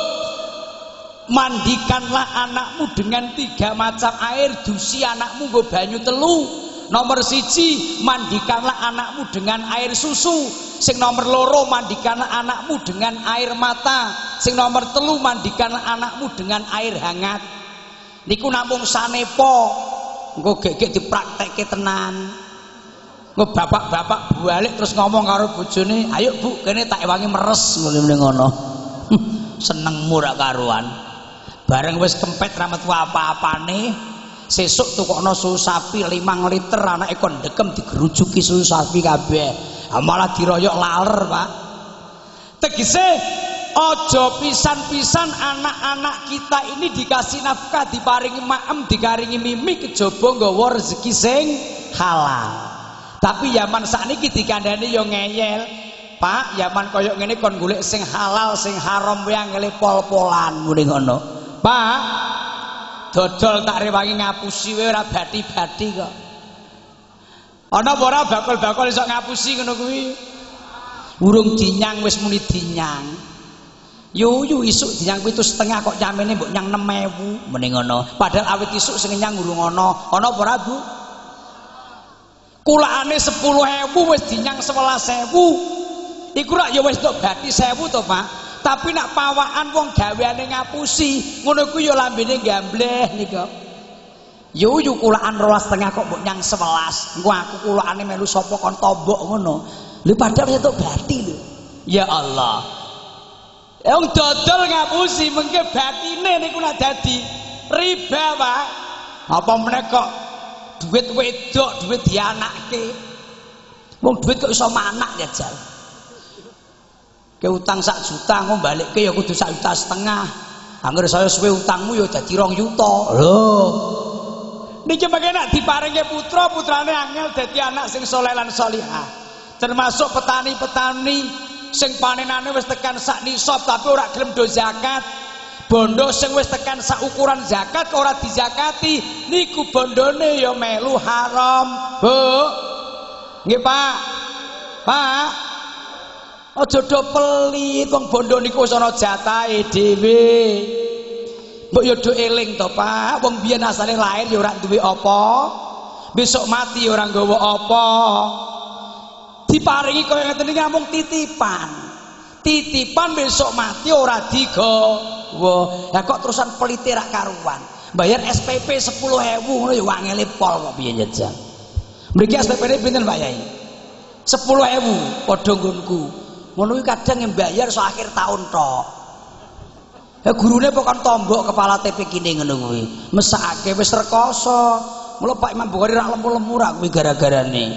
Mandikanlah anakmu dengan 3 macam air, dusi anakmu nggo banyu telu. Nomor 1, mandikanlah anakmu dengan air susu. Sing nomor 2, mandikanlah anakmu dengan air mata. Sing nomor 3, mandikanlah anakmu dengan air hangat. Niku namung sanepa, engko gegek dipraktekke tenan. Engko bapak-bapak balik terus ngomong karo bojone, "Ayo Bu, kene tak ewangi meres." Ngene ngono. Senengmu ra karuan. Bareng wis kempet ra metu apa-apane, sesuk tukokno susu sapi 5 liter, anake kon ndekem digerujuki susu sapi kabeh. Malah diroyok laler, Pak. Tegese aja pisan-pisan anak-anak kita ini dikasih nafkah, diparingi maem, diparingi mimi, kejaba nggawa rezeki sing halal. Tapi zaman sakniki dikandani yo ngeyel. Pak, zaman koyo ngene kon golek sing halal, sing haram wae ngele pol-polan muni ngono. Pak, dodol tak rewangi ngapusi wae ora bati-bati kok. Ana apa ora bakul-bakul iso ngapusi ngono kuwi? Urung dinyang wis muni dinyang. Yuyu isuk dinyang 7,5 kok nyamene mbok nyang 6.000 mending ngono. Padahal awit isuk sing nyang urung ana. Ana apa ora, Bu? Kulaane 10.000 wis dinyang 11.000. Iku rak ya wis tok bati 1.000 to, Pak. Tapi nak pawakan wong gaweane ngapusi, ngono kuwi ya lambene gambleh nika. Yuyu kulaan 12,5 kok mbok nyang 11. Engko aku kulaane melu sapa kon tombok ngono. Lho padahal wis tok bati lho. Ya Allah. Wong dodol ngapusi mengke batine niku nak dadi riba, Pak. Apa meneh kok duit wedok, duit dianakke. Wong duit kok iso manak ya, Jal. Ke utang 1 juta engko balikke ya kudu 1,5 juta. Angger saya suwe utangmu ya dadi 2 juta. Lho. Niki mengke nak diparinge putra, putrane angel dadi anak sing saleh lan salihah. Termasuk petani-petani sing panenane wis tekan sak nisab tapi ora gelem do zakat. Bondo sing wis tekan sak ukuran zakat kok ora dizakati, niku bondone ya melu haram. Bu. Nggih, Pak. Pak. Aja do pelit wong bondo niku wis ana jatahe dhewe. Mbok ya do eling to, Pak. Wong biyen asale lahir ya ora duwe apa. Besok mati ya ora nggawa apa. Diparingi kaya ngeten iki namung titipan. Titipan besok mati ora digawa. Lah kok terusan pelite rak karuan. Bayar SPP 10.000 ngono ya wangele pol kok piye jajal. Mriki SPP-ne pinten Pak Yai? 10.000 padha nggonku. Ngono kuwi kadang yang bayar so akhir tahun tok. Ya gurune pokon tombok kepala TPK kene ngono kuwi. Mesake wis rekoso. Mula Pak Imam Bukhari rak lemu-lemu rak kuwi gara-garane.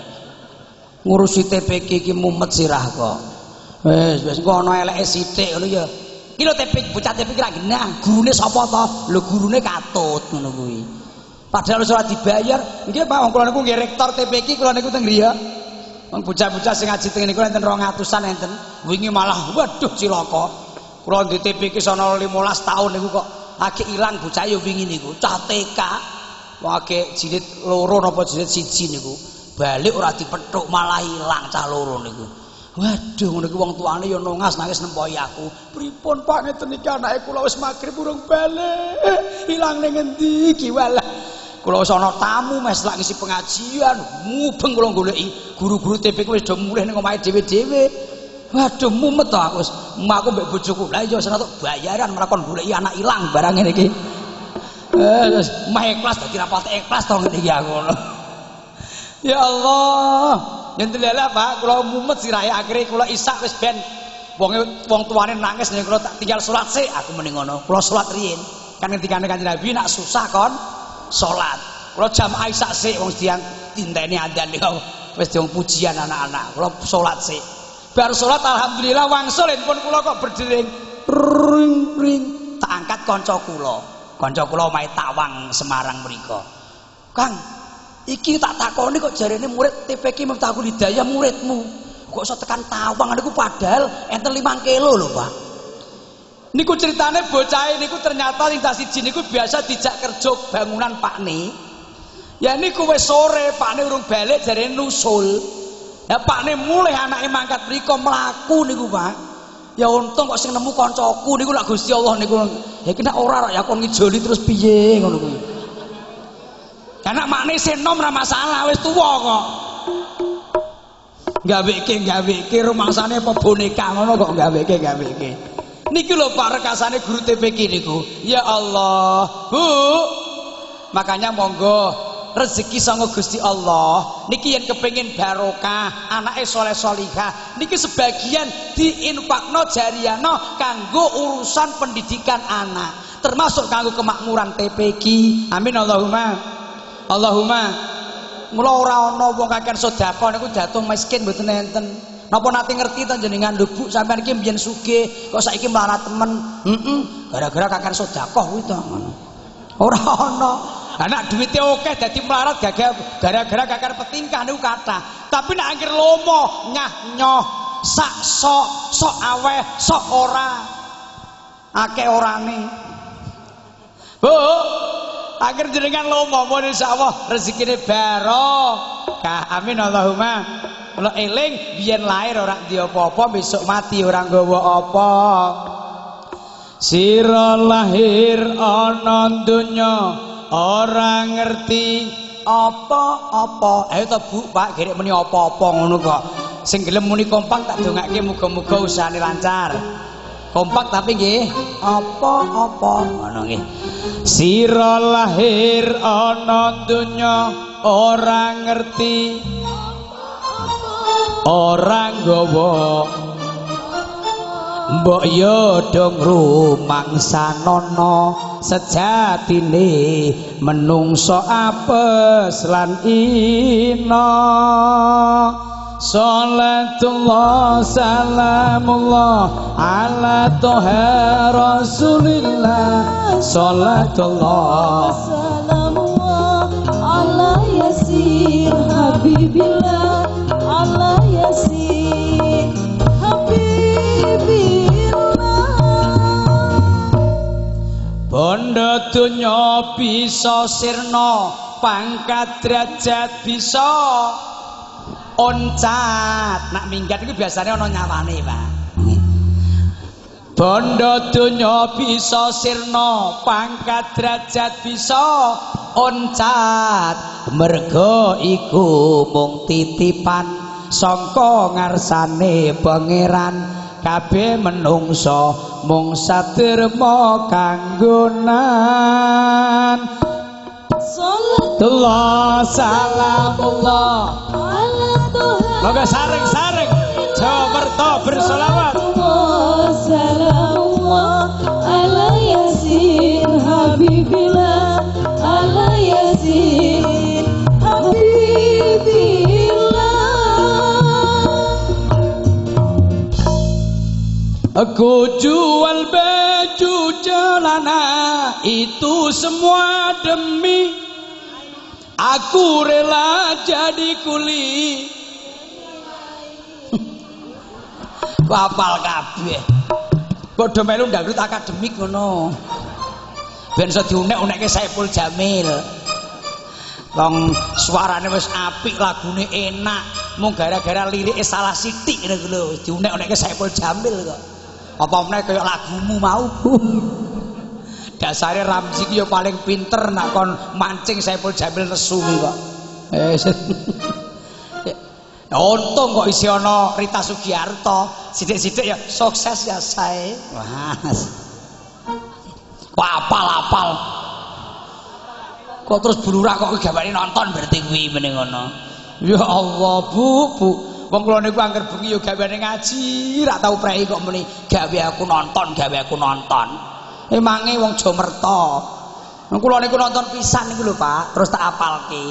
Ngurusi TPK iki mumet sirah kok. Wis engko ana eleke sithik ngono ya. Iki lho TPK bocah TPK ra genah, gurune sapa to? Lho gurune Katut ngono kuwi. Padahal wis ora dibayar. Nggih Pak, wong kula niku nggih rektor TPK kula niku teng griya. Wong bocah-bocah sing ngaji teng niku enten 200-an enten. Wingi malah waduh cilaka. Kula di TPK sono 15 tahun niku kok akeh ilang bocah ya wingi niku. Cah TK. Wong akeh jilid 2 napa jilid 1 niku. Balik ora dipethuk malah ilang cah loro niku. Waduh ngono iki wong tuane ya nongas nangis nempohi aku. Pripun Pak ngeten iki anake kula wis magrib urung balik. Ilang ning endi iki walah. Kula wis ana tamu mes lak ngisi pengajian, mubeng kula goleki guru-guru TPK wis do mulih ning omahe dhewe-dhewe. Waduh mumet to aku wis. Aku mbek bojoku. Lah iya seneng bayaran malah kon goleki anak ilang barang ngene iki. Wis mah ikhlas dadi rapate ikhlas to ngene iki aku ngono. Ya Allah, yen telela Pak, kula mumet sirahe akhire kula isak wis ben wong tuane nangis nek kula tak tinggal salat sik, aku mending ngono. Kula salat riyin. Kan ngendikane Kanjeng Nabi nak susah kon salat. Kula jamaah isak sik wong sedang tindene adzan niku. Wis diwong pujian anak-anak. Kula salat sik. Bar salat alhamdulillah wangsul pun kula kok berdering ring ring tak angkat kanca kula. Kanca kula omahe Tawang Semarang mriku. Kang, iki tak takoni kok jarene murid TPK Miftahul Hidayah muridmu. Kok iso tekan Tawang niku padahal enten 5 kilo lho, Pak. Niku ceritane bocah niku ternyata ing tas siji niku biasa dijak kerja bangunan Pakne. Ya niku wis sore, Pakne urung balik jarene nusul. Ya Pakne mulih anake mangkat mriko mlaku niku, Pak. Ya untung kok sing nemu kancaku niku lak Gusti Allah niku. Ya kena ora ya kon ngijoli terus piye ngono kuwi. Karena makne senom ra masalah wis tuwa kok. Gaweke rumangsane apa boneka ngono kok gaweke. Niki lho Pak rekasane guru TPK niku. Ya Allah, Bu. Makanya monggo rezeki sanga Gusti Allah. Niki yen kepengin barokah, anake saleh salihah, niki sebagian diinfakno jariyana kanggo urusan pendidikan anak, termasuk kanggo kemakmuran TPK. Amin Allahumma. Mula ora ana wong kakek sedekah niku jatuh miskin mboten enten. Napa nate ngerti to jenengan lho Bu sampean iki mbiyen sugih kok saiki melarat temen. Gara-gara kakek sedekah kuwi to ngono. Ora ana. Anak duwite akeh dadi melarat gara-gara kakek petingkah niku kathah. Tapi nek anggere lomo nyah-nyoh sak sok aweh sok ora akeh orane. Bu akhir jenengan lomo mun insyaallah rezekine barokah. Amin Allahumma. Kula eling biyen lahir ora ndi apa-apa, besok mati ora nggawa apa. Sira lahir ana donya ora ngerti apa-apa. Ayo to Bu, Pak, gerek muni apa-apa ngono kok. Sing gelem muni kompak tak dongake muga-muga usahane lancar. Kompak tapi nggih apa-apa ngono nggih. Sira lahir ana donya ora ngerti ora nggawa mbok yo dong rumangsanana sejatine menungso apes lan ina. Salatullah salamullah ala toha rasulillah. Salatullah salamullah ala yasir habibillah. Ala yasir habibillah. Bondo donya bisa sirna, pangkat derajat bisa oncat. Nak minggat itu biasanya ono nyawane, Pak. Bondo donya bisa sirna, pangkat derajat bisa oncat. Mergo iku mung titipan sangka ngarsane pangeran. Kabeh menungso mung saderma kanggonan. Salatullah salamullah ala toha. Moga sareng-sareng Jawa Merta bersolawat. Salamullah ala yasin habibillah. Ala yasin habibillah. Aku jual baju celana itu semua demi aku rela jadi kuli. Kapal kabeh. Padha melu ndangdut akademik ngono. Ben iso diunek-unekke Saipul Jamil. Wong suarane wis apik, lagune enak. Mung gara-gara lirike salah sithik ngono lho, diunek-unekke Saipul Jamil kok. Apa meneh kaya lagumu mau. Dasare Ramzi ki yo paling pinter nak kon mancing Saipul Jamil nesu kok. Untung kok isi ana Rita Sugiarto. Sithik-sithik ya sukses ya sae. Wah. Kok apal-apal. Kok terus blurak kok gawane nonton berarti kuwi meneh ngono. Ya Allah, Bu. Wong kula niku angger bengi ya gaweane ngaji, ra tau prei kok muni gawe aku nonton, gawe aku nonton. Emange wong Jomerta. Wong kula niku nonton pisan niku lho, Pak, terus tak apalke.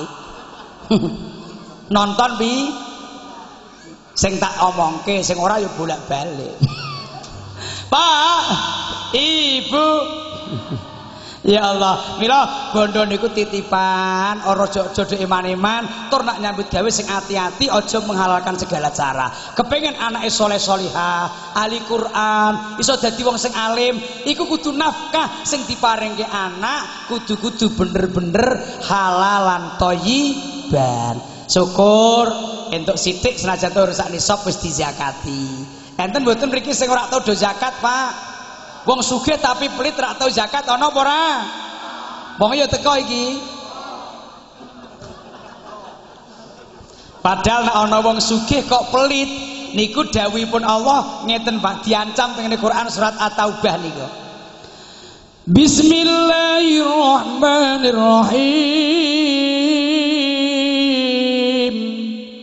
Nonton bi sing tak omongke, sing ora ya bolak-balik. Pak, Ibu. Ya Allah, mila bondo niku titipan, ora jodoh iman-iman, tur nak nyambut gawe sing ati-ati, aja menghalalkan segala cara. Kepengin anake saleh salihah, ahli Quran, iso dadi wong sing alim, iku kudu nafkah sing diparingke anak, kudu bener-bener halalan thayyiban. Syukur entuk sithik senajan to rusak nisab wis dizakati. Enten mboten mriki sing ora tau do zakat, Pak. Wong sugih tapi pelit rak tau zakat ana apa ora? Wong ya teko iki. Padahal nek ana wong sugih kok pelit, niku dawuhipun Allah ngeten Pak, diancam teng Quran surat At-Taubah niku. Bismillahirrahmanirrahim.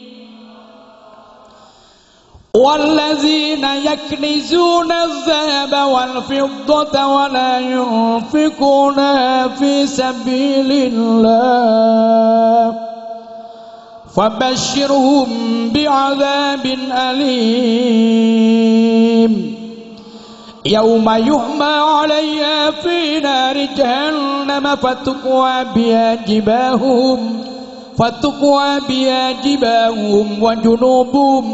والذين يكنزون الذهب والفضة ولا ينفقونها في سبيل الله فبشرهم بعذاب أليم يوم يحمى عليها في نار جهنم فتقوى بها جباههم وجنوبهم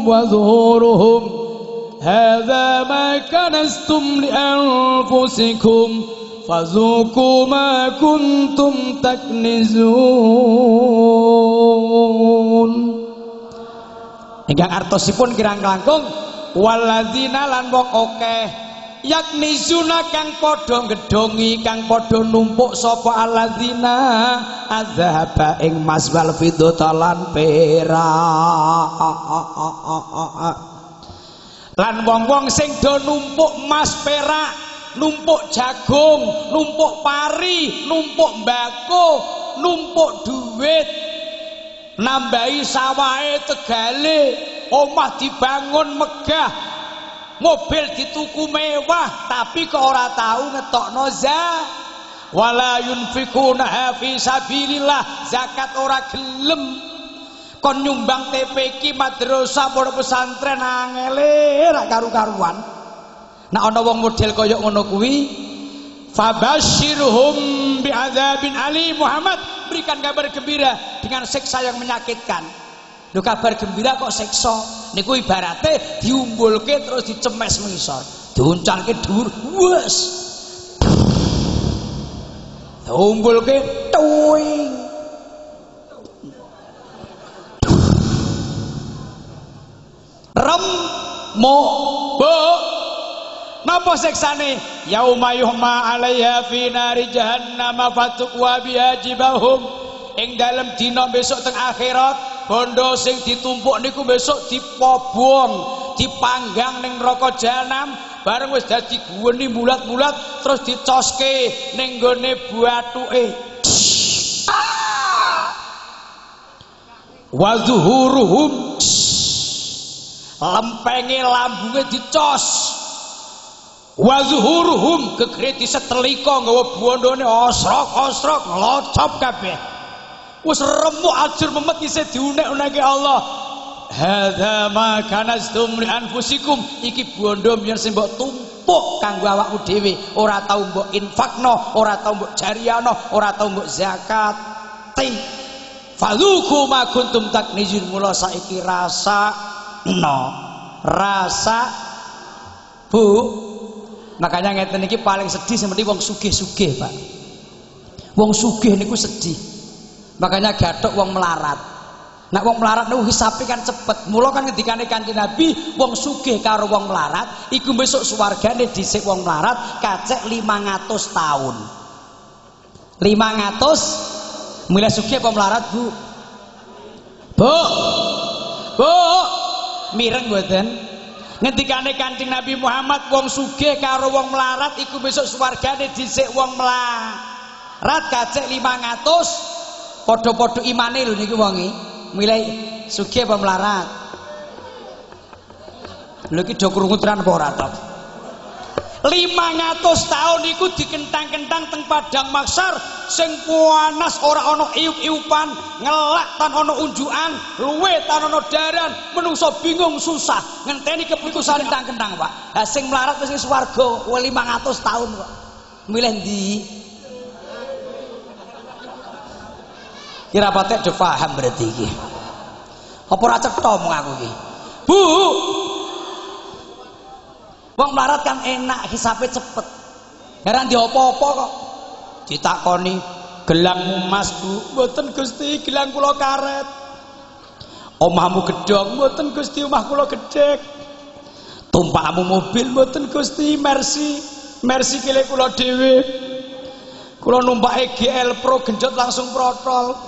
وظهورهم هذا ما كنزتم لأنفسكم Fazuku ma kuntum taknizun. Ingkang artosipun kirang langkung waladzina lan wong akeh yaknizuna kang padha gedhongi kang padha numpuk sapa alladzina azhaba ing mas wal fiddata lan perak lan wong-wong sing do numpuk mas perak numpuk jagung numpuk pari numpuk mbako numpuk duit nambahi sawahe tegale omah dibangun megah mobil dituku mewah tapi kok ora tahu ngetokno zakat wala yunfikuna fi sabilillah zakat ora gelem kon nyumbang TPQ madrasah pondok pesantren angele ra karu-karuan nek ana wong model kaya ngono kuwi fabashirhum bi'adzabin ali Muhammad berikan kabar gembira dengan siksa yang menyakitkan. Lho kabar gembira kok siksa niku ibarate diumbulke terus dicemes mengisor diuncalke dhuwur wes diumbulke tuing remo bo napa siksane yauma yuhma 'alaiha fi nari jahannam fatuqwa biha jibahum ing dalem dina besok teng akhirat bondo sing ditumpuk niku besok dipobong dipanggang ning neraka jahanam bareng wis dadi guweni mulat-mulat terus dicoske ning gone bathuke wa zuhuruhum lempenge lambunge dicos wa zuhuruhum gegere disetelika nggawa bondone osrok-osrok nglocop kabeh wis remuk ajur memet isih diunek-uneke Allah hadza ma kanastum li anfusikum iki bondo biyen sing mbok tumpuk kanggo awakmu dhewe ora tau mbok infakno ora tau mbok jariyano ora tau mbok zakat fazuku ma kuntum taknizun mula saiki rasa bu makanya ngeten iki paling sedih seperti wong sugih-sugih Pak wong sugih niku sedih makanya gathok wong melarat nek wong melarat niku hisape kan cepet mula kan ngendikane Kanjeng Nabi wong sugih karo wong melarat iku besok swargane dhisik wong melarat kacek 500 tahun 500 mulai sugih apa melarat Bu mireng mboten ngendikane Kanjeng Nabi Muhammad wong sugih karo wong melarat iku besok swargane dhisik wong melarat kacek 500 padha-padha imane lho niki wonge milih sugih apa melarat lho iki do krungu tenan apa ora to 500 tahun iku dikentang-kentang teng padang mahsyar sing panas ora ana iup-iupan ngelak tan ana unjukan luwe tan ana daran menungso bingung susah ngenteni keputusan kentang-kentang Pak ha sing melarat wis swarga 500 tahun kok milih ndi kira patek do paham berarti iki apa ora cetha mung aku iki Bu wong melarat kan enak hisape cepet heran di apa-apa kok ditakoni gelangmu Mas Bu mboten Gusti gelang kula karet omahmu gedhong mboten Gusti omah kula gedhek tumpakmu mobil mboten Gusti Mercy kile kula dhewe kula numpake GL Pro genjot langsung protol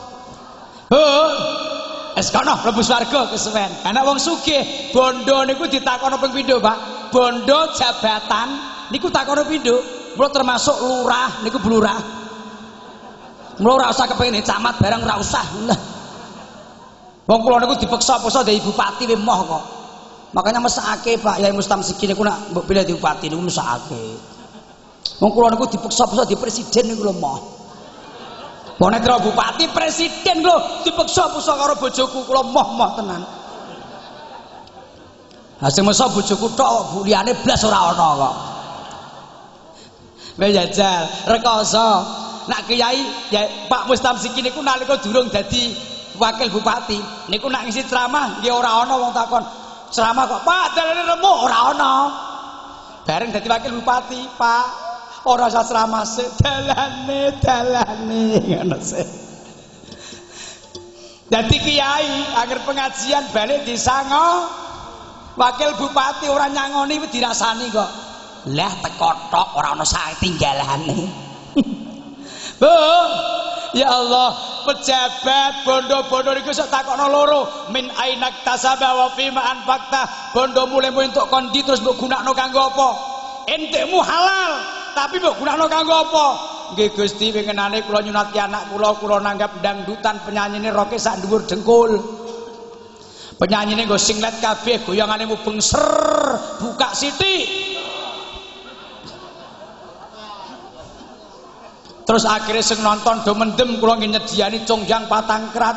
es kono mlebu swarga kesuwen anak wong sugih bondo niku ditakono ping pindho Pak bondo jabatan niku takono pindho mula termasuk lurah niku blurah mula ora usah kepengin camat barang ora usah wong kula niku dipeksa-peksa dadi bupati we moh kok makanya mesake Pak Yai Mustamsikin niku nak mbok pilih di bupati niku mesake wong kula niku dipeksa-peksa di presiden niku lho moh Ponetro bupati presiden lho dipeksa-peksa karo bojoku kula moh-moh tenan. Ha sing mesa bojoku tok Bu liyane blas ora ana kok. Wis jajal rekoso. Nak Kiai ya Pak Mustamsikin niku nalika durung dadi wakil bupati niku nak ngisi ceramah nggih ora ana wong takon. Ceramah kok Pak dalane remuk ora ana. Bareng dadi wakil bupati, Pak ora usah ceramah sik, dalane ngono sik. Dadi kiai akhir pengajian balik disango wakil bupati ora nyangoni wis dirasani kok. Lah teko tok ora ana sak tinggalane. Bu, ya Allah, pejabat bondo-bondo niku sok takokno loro, min ainak tasaba wa fi ma anfaqta. Bondo mulai entuk kondi terus mbok gunakno kanggo apa? Entekmu halal, tapi mbok gunakno kanggo apa? Nggih Gusti, winginane kula nyunati anak kula nanggap dangdutan penyanyine roke sak dhuwur dengkul. Penyanyine nggo singlet kabeh, goyangane mubeng ser, buka sithik. Terus akhirnya sing nonton do mendem kula nggih nyediani congjang patang krat.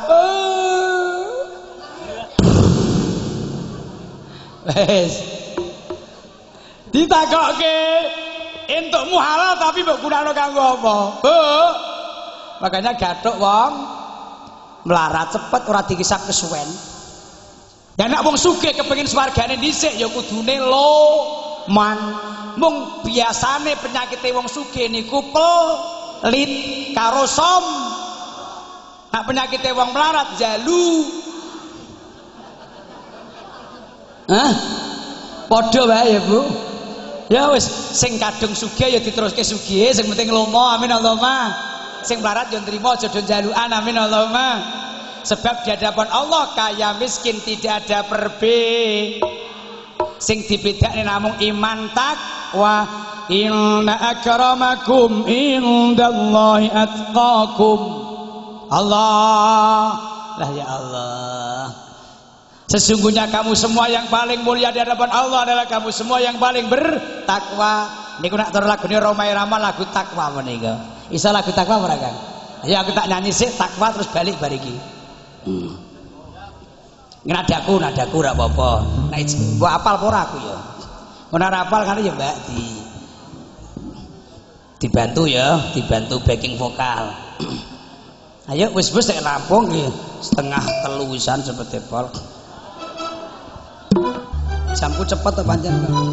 Wes. Ditakokke, entukmu halal tapi mbok gunakno kanggo apa? Bu. Makanya gathuk wong melarat cepet ora dikisap kesuwen. Ya nek wong sugih kepengin swargane dhisik ya kudune man. Mung biasane penyakite wong sugih niku pelit karo som. Nak penyakite wong melarat jalu. Hah? Padha wae ya, Bu. Ya wis sing kadung sugih ya diteruske sugih, sing penting lomo amin Allahumma. Sing melarat yo nrimo aja do jalukan amin Allahumma. Sebab di hadapan Allah kaya miskin tidak ada sing dibedakne namung iman takwa. Inna akramakum indallahi atqakum. Allah. Lah ya Allah. Sesungguhnya kamu semua yang paling mulia di hadapan Allah adalah kamu semua yang paling bertakwa. Niku nak tur lagune Romai Rama lagu takwa menika. Isa lagu takwa ora Kang? Ayo aku tak nyanyi sik takwa terus balik bariki. Nadaku ora apa-apa. Nek mbok apal apa ora aku ya. Ora apal kan ya Mbak dibantu ya, dibantu backing vokal. Ayo wis nek rampung nggih setengah telu wisan seperti pol. Jamku cepet to pancen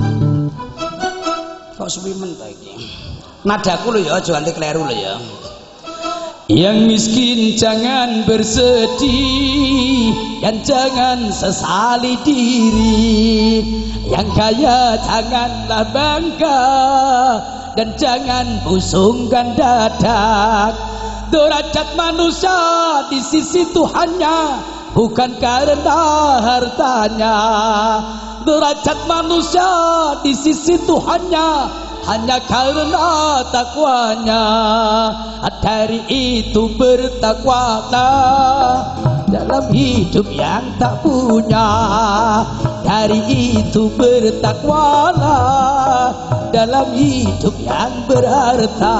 kok suwi men ta iki. Nadaku lho ya aja anti kleru lho ya. Yang miskin jangan bersedih dan jangan sesali diri. Yang kaya janganlah bangga dan jangan busungkan dada. Derajat manusia di sisi Tuhannya bukan karena hartanya. Derajat manusia di sisi Tuhannya hanya karena takwanya. Dari itu bertakwalah dalam hidup yang tak punya. Dari itu bertakwalah dalam hidup yang berharta.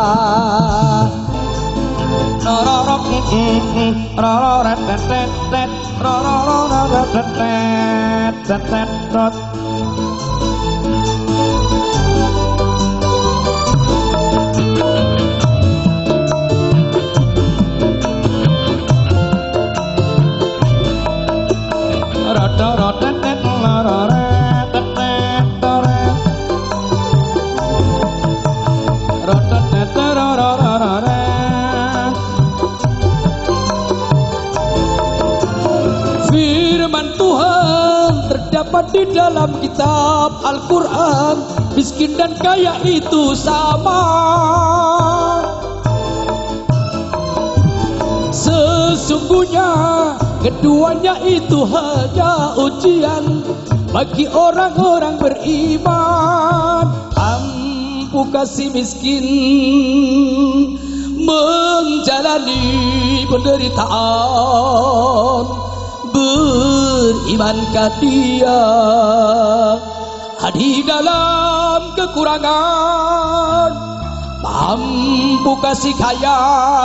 Firman Tuhan terdapat di dalam kitab Al-Quran. Miskin dan kaya itu sama. Sesungguhnya keduanya itu hanya ujian bagi orang-orang beriman. Mampu kasih miskin menjalani penderitaan, berimankah dia di dalam kekurangan. Mampu kasih kaya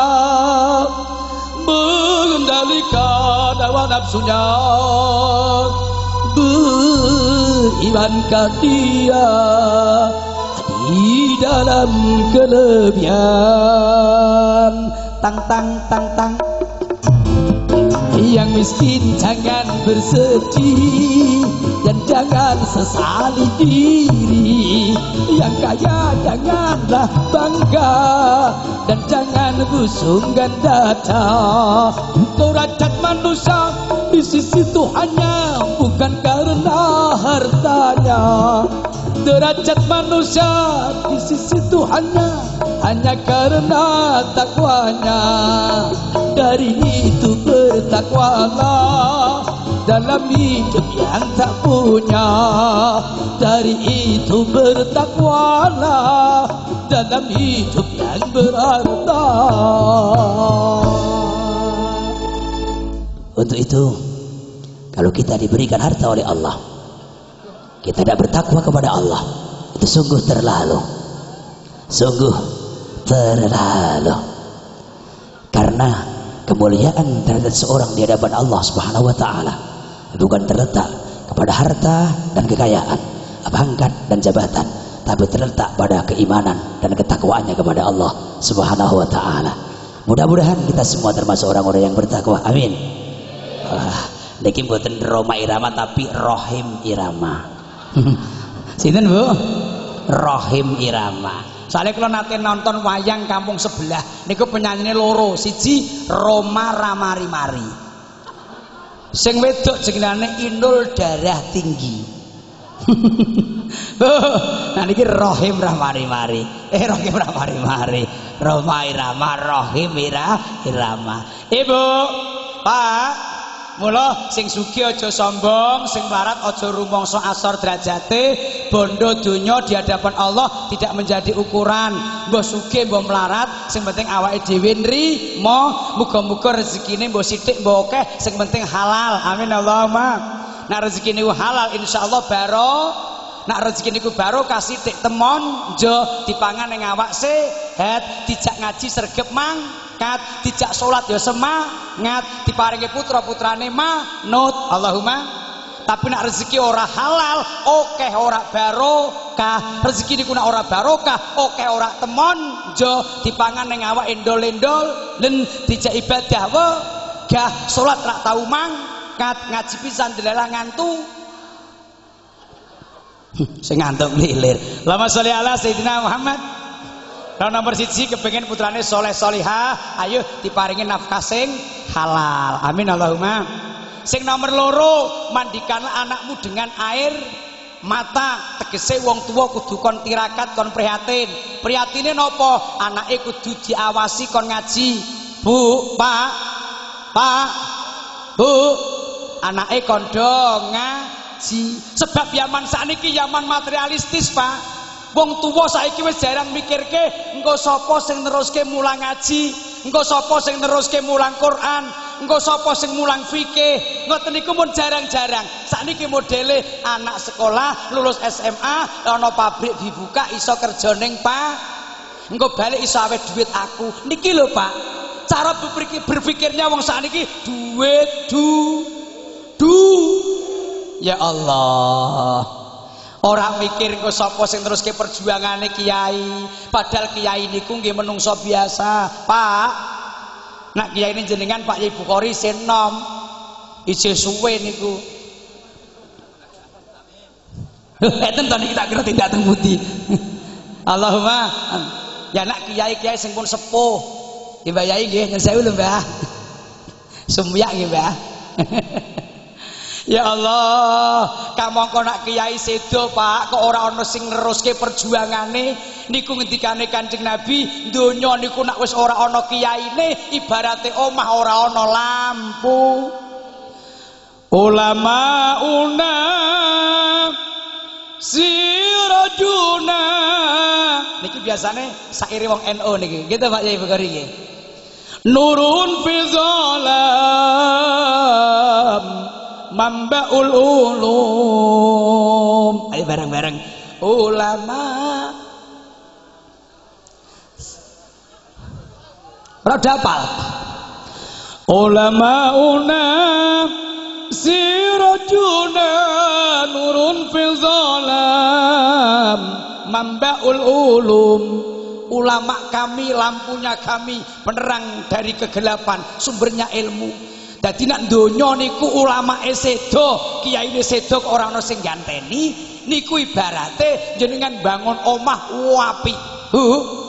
mengendalikan hawa nafsunya, berimankah dia di dalam kelebihan. Tang tang tang tang. Yang miskin jangan bersedih dan jangan sesali diri. yang kaya janganlah bangga dan jangan busungkan data. Derajat manusia di sisi Tuhannya bukan karena hartanya. Derajat manusia di sisi Tuhannya hanya karena takwanya. Dari itu bertakwalah dalam hidup yang tak punya. Dari itu bertakwalah dalam hidup yang berharta. Untuk itu, kalau kita diberikan harta oleh Allah, kita tidak bertakwa kepada Allah, itu sungguh terlalu. Karena kemuliaan terhadap seorang di hadapan Allah Subhanahu wa taala bukan terletak kepada harta dan kekayaan, pangkat dan jabatan, tapi terletak pada keimanan dan ketakwaannya kepada Allah Subhanahu wa taala. Mudah-mudahan kita semua termasuk orang-orang yang bertakwa. Amin. Niki mboten Roma Irama tapi Rohim Irama. Sinten Bu? Rohim Irama. Soalnya kalau nanti nonton wayang kampung sebelah niku penyanyine loro, siji Roma Ramari-mari, sing wedok jenenge Inul Darah Tinggi. Nah niki Rohim Ramari-mari. Rohim Ramari-mari, Roma Irama, Rohim Irama. Ibu, Pak, mula sing sugih aja sombong, sing melarat aja rumangsa asor derajate. Bondo donya di hadapan Allah tidak menjadi ukuran. Mbah sugih mbah melarat, sing penting awake dhewe nrimo. Muga-muga rezekine mbah sithik mbah akeh, sing penting halal. Amin Allahumma. Nek rezekine halal insyaallah barokah. Nek rezeki niku barokah sithik temon njo dipangan ning awak sehat, dijak ngaji sregep mangkat, dijak salat ya semangat, diparingi putra-putrane manut. Allahumma. Tapi nek rezeki ora halal, akeh ora barokah. Rezeki niku nek ora barokah, akeh ora temon njo dipangan ning awak endol-endol, len dijak ibadah wegah, salat rak tau mangkat, ngaji pisan delalah ngantuk. Saya ngantuk lilir. Lama sholli ala Sayyidina Muhammad. Kalau nomor siji kepengen putrane soleh solihah, ayo diparingi nafkah sing halal. Amin Allahumma. Sing nomor loro, mandikanlah anakmu dengan air mata. Tegese wong tua kudu kon tirakat, kon prihatin. Prihatine nopo? Anake kudu diawasi kon ngaji. Bu, Pak, Bu, anake kondo ngaji. Sebab zaman sakniki zaman materialistis, Pak. Wong tuwa saiki wis jarang mikirke engko sapa sing neruske mulang ngaji, engko sapa sing neruske mulang Quran, engko sapa sing mulang fikih. Ngoten niku mun jarang-jarang. Sakniki modele anak sekolah lulus SMA, ana pabrik dibuka iso kerja ning Pak. Engko balik iso awet duit aku. Niki lho, Pak. Cara berpikirnya wong sakniki duit Ya Allah, orang mikir kok sapa sing teruske perjuangane kiai, padahal kiai niku nggih menungso biasa, Pak. Nak kiai ini jenengan Pak Yai Bukhari senom, isih suwe niku. Enten to niki tak kira tidak temudi. Allahumma. Ya nak kiai-kiai sing pun sepuh. Nggih Mbah Yai nggih, nyun sewu lho Mbah. Sumyak nggih Mbah. Ya Allah, kamangka nak kiai sedo Pak, kok ora ana sing neruske perjuangane. Niku ngendikane Kanjeng Nabi, donya niku nak wis ora ana kiyaine, ibarate omah ora ana lampu. Ulama una sirajuna. Niki biasane saire wong NU niki. Gitu Pak Yai Bukhari nggih. Nurun fi zalam Mambaul ulum. Ayo bareng-bareng. Ulama. Rada apal. Ulama una sirajuna nurun fil zalam mambaul ulum. Ulama kami lampunya kami, penerang dari kegelapan, sumbernya ilmu. Dadi nek donya niku ulamae sedo, kiyaine sedo ora ana sing ganteni, niku ibarate jenengan bangun omah apik. Bu.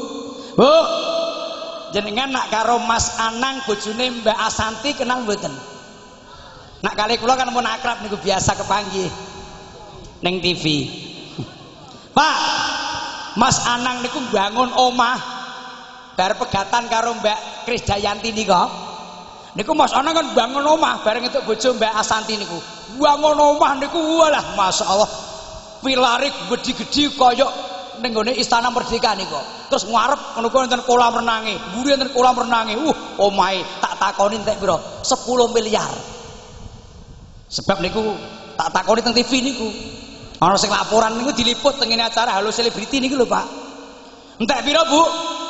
Jenengan nak karo Mas Anang bojone Mbak Asanti kenal mboten? Nak kali kula kan mun akrab niku biasa kepanggih ning TV. Pak, Mas Anang niku bangun omah bar pegatan karo Mbak Krisdayanti nika. Niku Mas Anang kan bangun omah bareng entuk bojo Mbak Asanti niku. Bangun omah niku walah masyaallah. Pilare gede-gede kaya ning gone Istana Merdeka niku. Terus ngarep ngono kuwi wonten kolam renange. Mburi wonten kolam renange. Omahe tak takoni entek pira? 10 miliar. Sebab niku tak takoni teng TV niku. Ana sing laporan niku diliput teng ngene acara Halo Selebriti niku lho, Pak. Entek pira, Bu?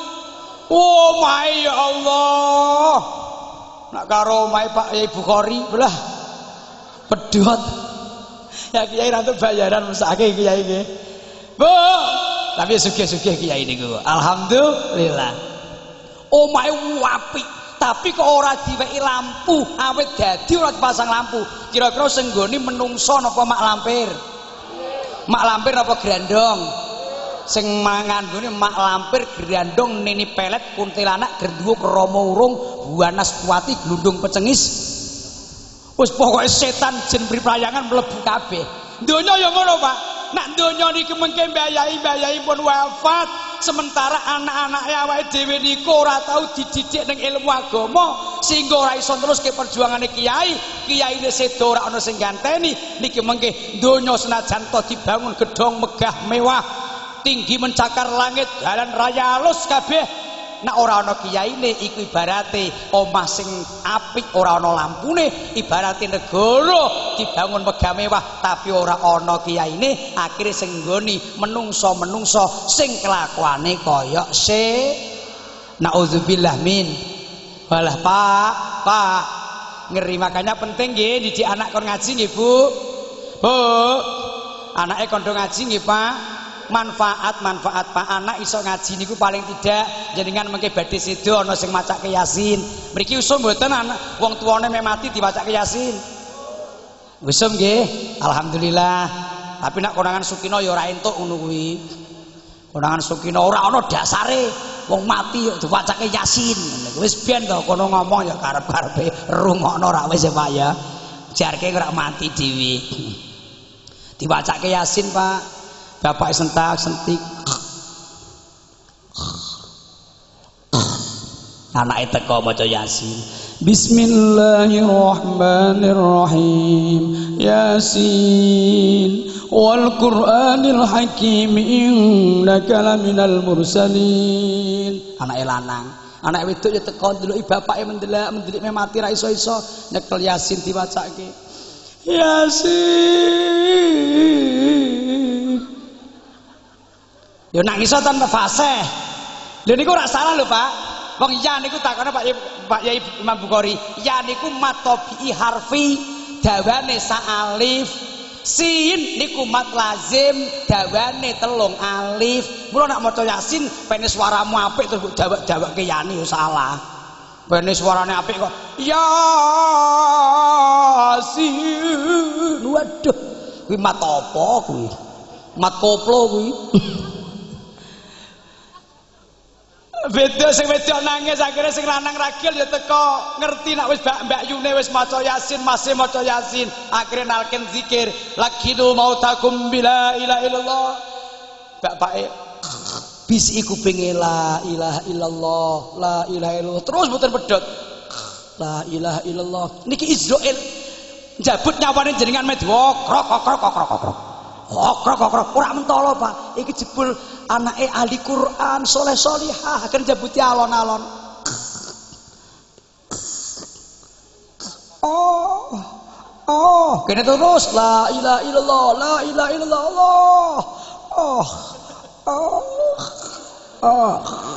Omahe ya Allah. Nak karo omahe Pak Yai Bukhari belah pedhot. Ya kiai rantuk bayaran mesake kiai iki. Bu, tapi sugih-sugih kiai niku. Alhamdulillah. Omahe apik, tapi kok ora diweki lampu, awet dadi ora dipasang lampu. Kira-kira sing nggone menungso napa mak lampir? Mak lampir apa grandong? Sing mangan gone mak lampir, grandong, nini pelet, kuntilanak, gerduwuk, rama urung, buanas kuati, glundung pecengis. Wis pokoke setan jin priprayangan mlebu kabeh. Donya ya ngono, Pak. Nak donya niki mengke mbayai pun wafat, sementara anak-anake awake dhewe niku ora tau dididik ning ilmu agama sehingga ora iso teruske perjuangane kiyaine sedo ora ana sing ganteni. Niki mengke donya senajan to dibangun gedhong megah mewah tinggi mencakar langit jalan raya alus kabeh, nek ora ana kiyaine iku ibarate omah sing apik ora ana lampune, ibarate negara dibangun megah mewah tapi ora ana kiyaine, akhire sing nggoni menungso sing kelakuane kaya naudzubillah min. Walah Pak ngeri, makanya penting nggih didik anak kon ngaji nggih Bu. Bu, anake kondo ngaji nggih Pak. Manfaat Pak, anak iso ngaji niku paling tidak jenengan mengke badhe sedo ana sing macake Yasin. Mriki usum mboten anak wong tuane mek mati diwacake Yasin. Usum nggih, alhamdulillah. Tapi nak konangan Sukino ya ora entuk ngono kuwi. Konangan Sukino ora ana dasare wong mati yo diwacake Yasin. Wis ben to kono ngomong ya karep-karepe rungokno ra wis ya Pak ya. Jarke ora mati dhewe. Diwacake Yasin Pak. Bapak sentak-sentik. Anake teko maca Yasin. Bismillahirrahmanirrahim. Yasin wal Qur'anil Hakim innaka laminal mursalin. Anake lanang, anake wedok ya teko ndeloki bapake mendelik mati ra iso-iso nyekel Yasin diwacake. Yasin. Yo nangis tanpa fasih. Lho niku ora salah lho Pak. Wong ya niku takone Pak Yai Imam Bukhari. Ya niku matobi harfi dawane sa'alif. Sin niku mat lazim dawane 3 alif. Mula nak maca Yasin pene swaramu apik terus jawab-jawabke yani yo salah. Pene suarane apik kok Yasin. Waduh, kuwi mat apa kuwi? Mat koplo kuwi. Beda sing wedok nangis akhirnya sing lanang ragil ya teko ngerti nak wis Mbak Yune wis maca Yasin masih maca Yasin akhirnya nalken zikir lakinu mautakum bila ilaha illallah. Bapake bisi kupinge la ilaha illallah la ilaha illallah terus mboten pedhot la ilaha illallah. Niki Israil njabut nyawane jenengan medhok krok ora mentolo Pak. Iki jebul anake ahli Quran soleh solihah akan jabuti alon-alon. Kene terus la ilaha illallah la ilaha illallah Allah.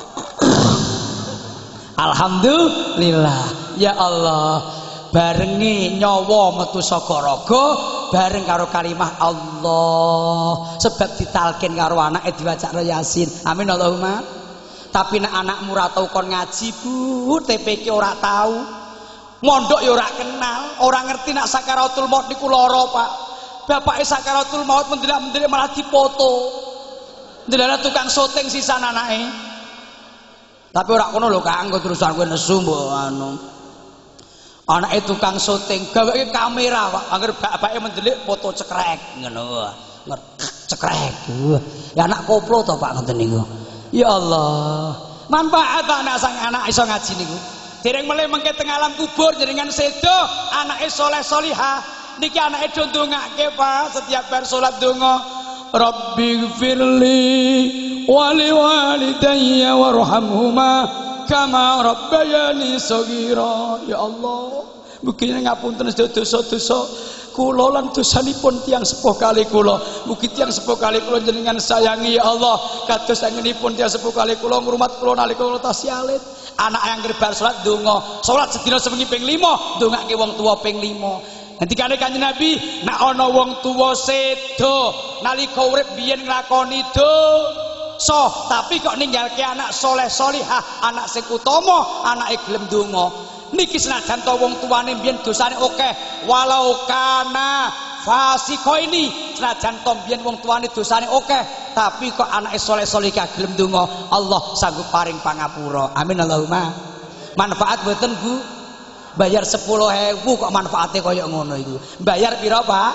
Alhamdulillah ya Allah. Barengi nyawa metu saka raga bareng karo kalimah Allah sebab ditalkin karo anake diwacakno Yasin. Amin Allahumma. Tapi nek anakmu ora tau kon ngaji Bu, TPK ora tau mondok ya ora kenal, ora ngerti nak sakaratul maut niku lara, Pak. Bapake sakaratul maut mendelik-mendelik malah dipoto. Ndelala tukang syuting sisan anake. Tapi ora kono lho, Kang, kok terusan kowe nesu mbok anu. Anake tukang syuting gaweke kamera, Pak. Angger bapake mendelik foto cekrek ngono. Cekrek. Ya anak koplo to, Pak, ngoten niku. Ya Allah. Manfaat anak sang anak iso ngaji niku. Dereng melih mengke teng alam kubur jenengan sedo anake saleh salihah. Niki anake do ndongake, Pak, setiap bar salat donga, Rabbighfirli wa liwalidayya warhamhuma kama rabbayani shaghira. Ya Allah, mugi ngapunten dosa-dosa kula lan dosanipun tiyang sepuh kali kula. Mugi tiyang sepuh kali kula jenengan sayangi ya Allah. Kados sangenipun tiyang sepuh kali kula ngrumat kula nalika kula tasih alit. Anak yang bar salat donga, salat sedina sewengi ping 5, ndongake wong tuwa ping 5. Ngendikane Kanjeng Nabi, nek ana wong tuwa sedo nalika urip biyen nglakoni dosa, tapi kok ninggalke anak saleh salihah, anak sing utama, anake gelem donga. Niki senajan to wong tuane biyen dosane akeh, walau kana fasiko ini, senajan to biyen wong tuane dosane akeh, tapi kok anake saleh salihah gelem donga, Allah sanggup paring pangapura. Amin Allahumma. Manfaat mboten, Bu? Bayar 10.000 kok manfaatnya kaya ngono itu. Bayar pira, Pak?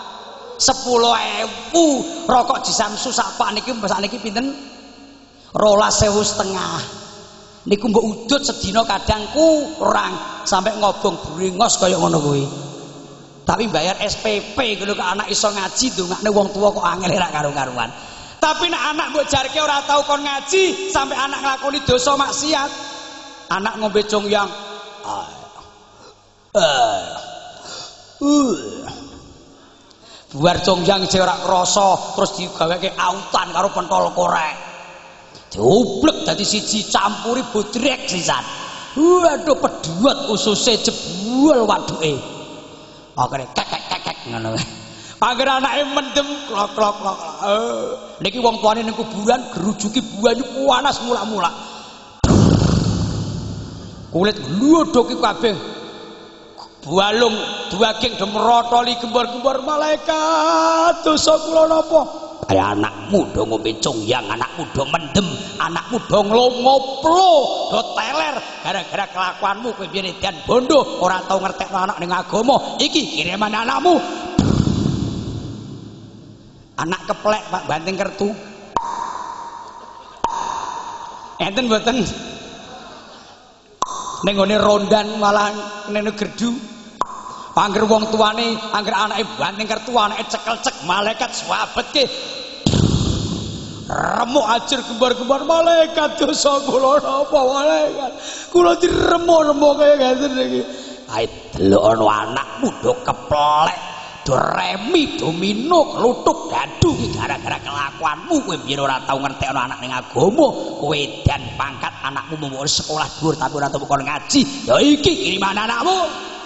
10.000. Rokok Jisamsu sak pak niki sakniki pinten? 12.500. Niku mbok udut sedina kadang kurang sampai ngobong bringos kaya ngono kuwi. Tapi bayar SPP ngono kok anak iso ngaji ndongakne wong tuwa kok angel ra karo-karuan. Tapi nek anak mbok jarke ora tau kon ngaji sampai anak nglakoni dosa maksiat. Anak ngombe congyang. Buar congyang isih ora krasa terus digaweke autan karo pentol korek. Dioblek dadi siji campuri bodrek sisan. Waduh pedhuwet ususe jebul waduke. Akhire kek ngono. Agar anake mendem klok. Niki wong tuane ning kuburan gerujuki banyu panas mula-mula. Kulit gludhoki kabeh. Bualung duaging demrotoli gembar-gembar malaikat dosa kula napa? Kaya anakmu do ngombe congyang, anakmu do mendem, anakmu do nglongoplo, do teler gara-gara kelakuanmu kowe biyen edan bondo, ora tau ngertekno anak ning agama. Iki kiriman anakmu. Anak keplek Pak banting kertu. Enten mboten? Ning ngene rondan malah nene gerdu. Angger wong tuane, angger anake banting kertu, anake cekel-cek, malaikat swabetke. Remuk ajur gembar-gembar malaikat dosa kula napa malaikat. Kula diremuk-remuk kaya ngeten iki. Ae delok ana anakmu do keplek, do remi, domino, kluthuk, dadu iki gara-gara kelakuanmu kowe biyen ora tau ngertekno anak ning agama, kowe dan pangkat anakmu mau sekolah dhuwur tapi ora tau kon ngaji. Ya iki kiriman anakmu.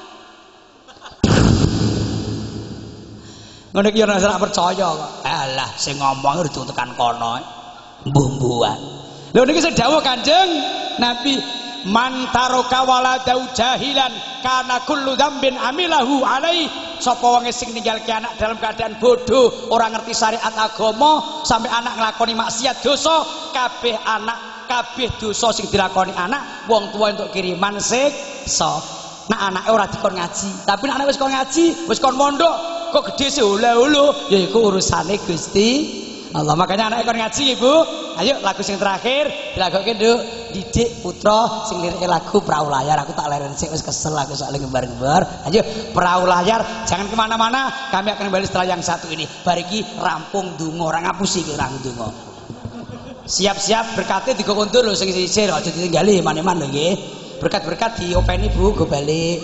Ngono iki ora ora percaya kok. Alah sing ngomong kudu tekan kono. Mbuh-mbuhan. Lho niki sing dawuh Kanjeng Nabi, man taraka waladau jahilan kana kullu dzambin amilahu alai. Sapa wong sing ninggalke anak dalam keadaan bodoh, ora ngerti syariat agama, sampai anak nglakoni maksiat dosa, kabeh dosa sing dilakoni anak, wong tua entuk kiriman siksa. Nah anake ora dikon ngaji, tapi nek anake wis kon ngaji, wis kon mondok, kok gede sih ula-ula, ya iku urusane Gusti Allah. Makanya anake kon ngaji Ibu. Ayo lagu sing terakhir dilagokke Nduk Didik Putra sing lirike lagu Perahu Layar. Aku tak leren sik wis kesel aku soal gembar-gembar. Ayo Perahu Layar, jangan kemana-mana, kami akan kembali setelah yang satu ini. Bar iki rampung donga, ora ngapusi iki ora donga. Siap-siap berkatnya digo kondur lho sing sisir, aja ditinggali man-man lho nggih. Berkat-berkat diopeni Bu, go balik.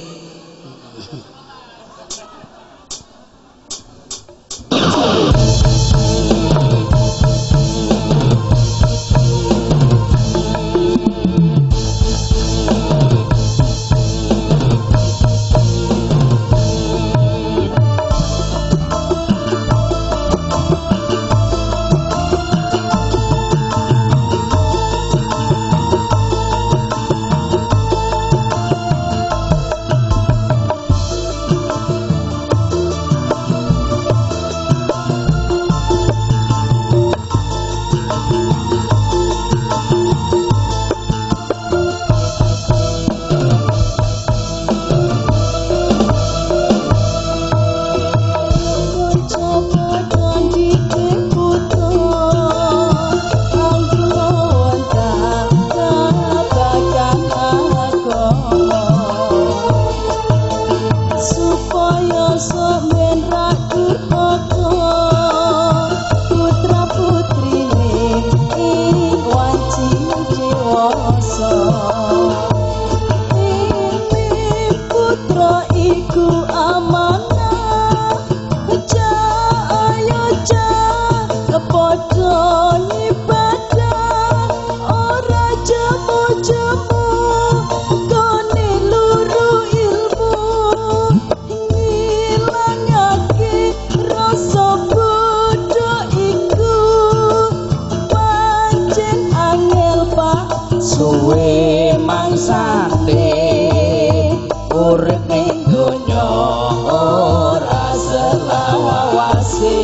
wawase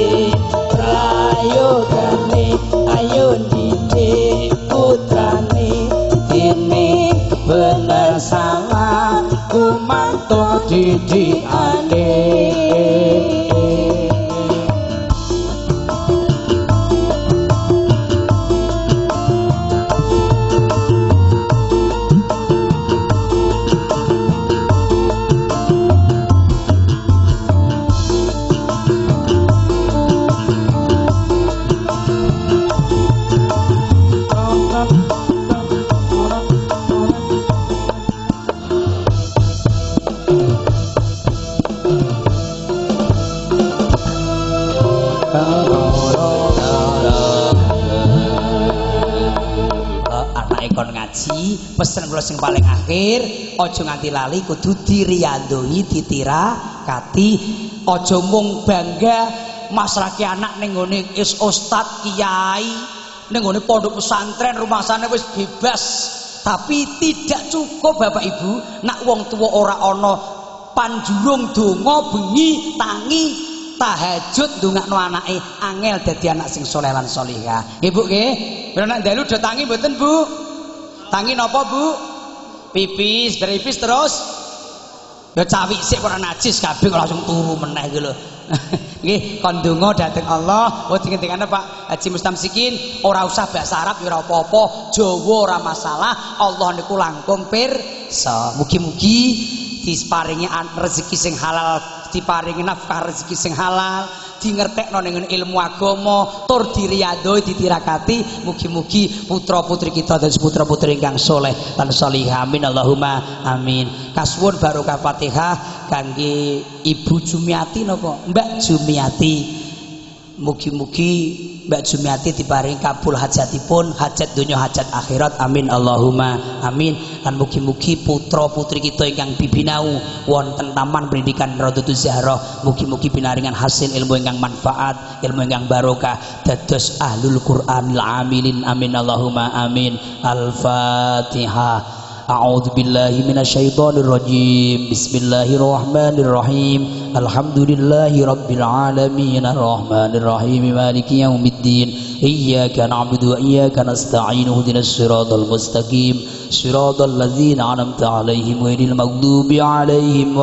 prayogane ayo didik putrane ini bener salah kumantuk didikane. Pesen kula sing paling akhir, aja nganti lali kudu diriyandoi ditirakati, aja mung bangga masrake anak ning gone is ustad kiai, ning gone pondok pesantren rumasane wis bebas. Tapi tidak cukup Bapak Ibu, nak wong tuwa ora ana panjurung donga bengi tangi tahajud ndongakno anake angel dadi anak sing saleh lan salihah. Nggih Bu nggih. Ben nek dalu do tangi mboten Bu? Tangi napa Bu? Pipis, beripis terus ya cawik sik ora najis kabeh langsung turu meneh iki lho. Nggih, kon donga dhateng Allah. Oh dingendikane Pak Haji Mustamsikin, ora usah bahasa Arab ya ora apa-apa, Jawa ora masalah. Allah niku langkung pirsa. Mugi-mugi diparingi rezeki sing halal, diparingi nafkah rezeki sing halal, dingertekno ning ilmu agama, tur diriyadoi ditirakati. Mugi-mugi putra-putri kita dados putra-putri ingkang saleh lan salihah. Amin Allahumma amin. Kasuwun barokah Fatihah kangge Ibu Jumiati napa? Mbak Jumiati. Mugi-mugi Mbak Jumiati diparingi kabul hajatipun, hajat dunya hajat akhirat. Amin Allahumma amin. Lan mugi-mugi putra putri kita ingkang bibinau wonten taman pendidikan Radhatus Zahrah, mugi-mugi pinaringan hasil ilmu ingkang manfaat, ilmu ingkang barokah dados ahlul Qur'anil amilin. Amin Allahumma amin. Al-Fatihah. A'udzu billahi minasyaitonir rajim. Bismillahirrahmanirrahim. Alhamdulillahi rabbil alamin arrahmanir rahim maliki yaumiddin. Iyyaka na'budu wa iyyaka nasta'in. Ihdinas siratal mustaqim. Siratal ladzina an'amta 'alaihim ghairil maghdubi 'alaihim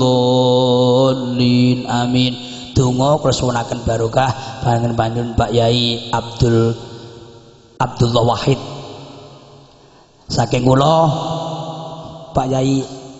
waladdallin. Amin. Donga kesuwunaken barokah panjenengan Pak Yai Abdullah Wahid. Saking kula Pak Yai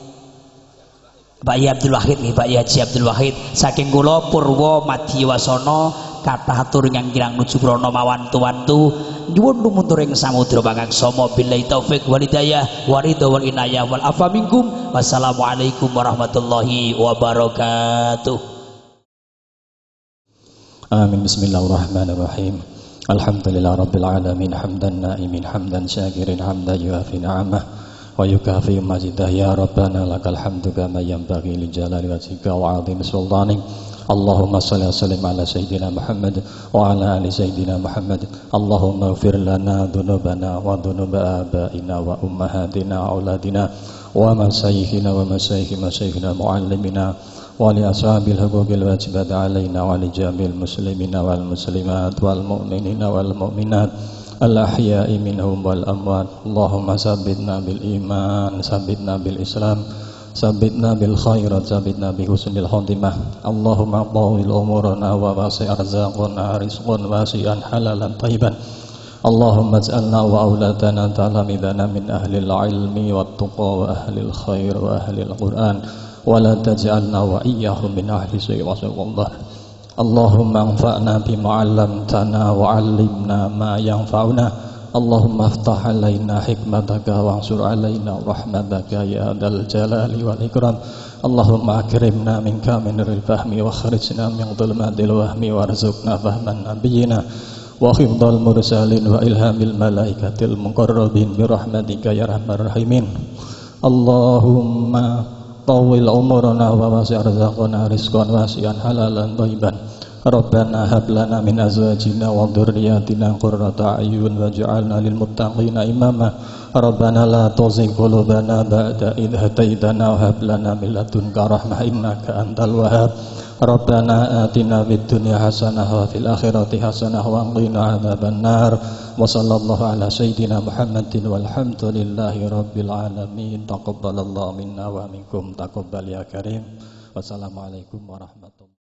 Abdul Wahid nih, Pak Yai Abdul Wahid saking kula Purwo Madiyawasana kathah atur ingkang kirang nuju prana mawantu-wantu nyuwun lumuturing samudra pangaksama. Billahi taufik wal hidayah waridho wal inayah wal afa minkum. Wassalamualaikum warahmatullahi wabarakatuh. Amin. Bismillahirrahmanirrahim. Alhamdulillah rabbil alamin hamdan na'imin hamdan syakirin hamdan yuafi ni'amah wa yukafi majidah. Ya Rabbana lakal hamdu kama yanbaghi li jalali wajhika wa 'azimi sultanik. Allahumma shalli wa sallim ala sayyidina Muhammad wa ala ali sayyidina Muhammad. Allahumma ighfir lana dhunubana wa dhunuba abaina wa ummahatina wa auladina wa masayyikhina wa masayyikhina muallimina wa li ashabil huquqil wajibat alaina wa li jamil muslimina wal muslimat wal mu'minina wal mu'minat al ahya'i minhum wal amwat. Allahumma sabbitna bil iman, sabbitna bil islam, sabbitna bil khairat, sabbitna bi husnil khatimah. Allahumma tawil umurana wa wasi' arzaqana rizqan wasi'an halalan tayyiban. Allahumma ij'alna wa auladana talamidana min ahlil ilmi wat tuqa wa ahlil khair wa ahlil Qur'an wa la taj'alna wa iyyahum min ahli sayyi wa sallallahu. Allahumma anfa'na bima 'allamtana wa 'allimna ma yanfa'una. Allahumma aftah 'alaina hikmataka wa ansur 'alaina rahmataka ya dzal jalali wal ikram. Allahumma akrimna min kamilil fahmi wa khrijna min dhulmatil wahmi warzuqna fahman nabiyyina wa khifdal mursalin wa ilhamil malaikatil muqarrabin bi rahmatika ya arhamar rahimin. Allahumma tawil umurana wa wasi' arzaqana rizqan wasi'an halalan thayyiban. Rabbana hab lana min azwajina wa dhurriyyatina qurrata a'yun waj'alna lil muttaqina imama. Rabbana la tuzigh qulubana ba'da idh hadaytana wa hab lana min ladunka rahmah innaka antal wahhab. Rabbana atina fid dunya hasanah wa fil akhirati hasanah wa qina adzabannar. Wa sallallahu ala sayyidina Muhammadin walhamdulillahi rabbil alamin. Taqabbalallahu minna wa minkum taqabbal ya karim. Wassalamualaikum warahmatullahi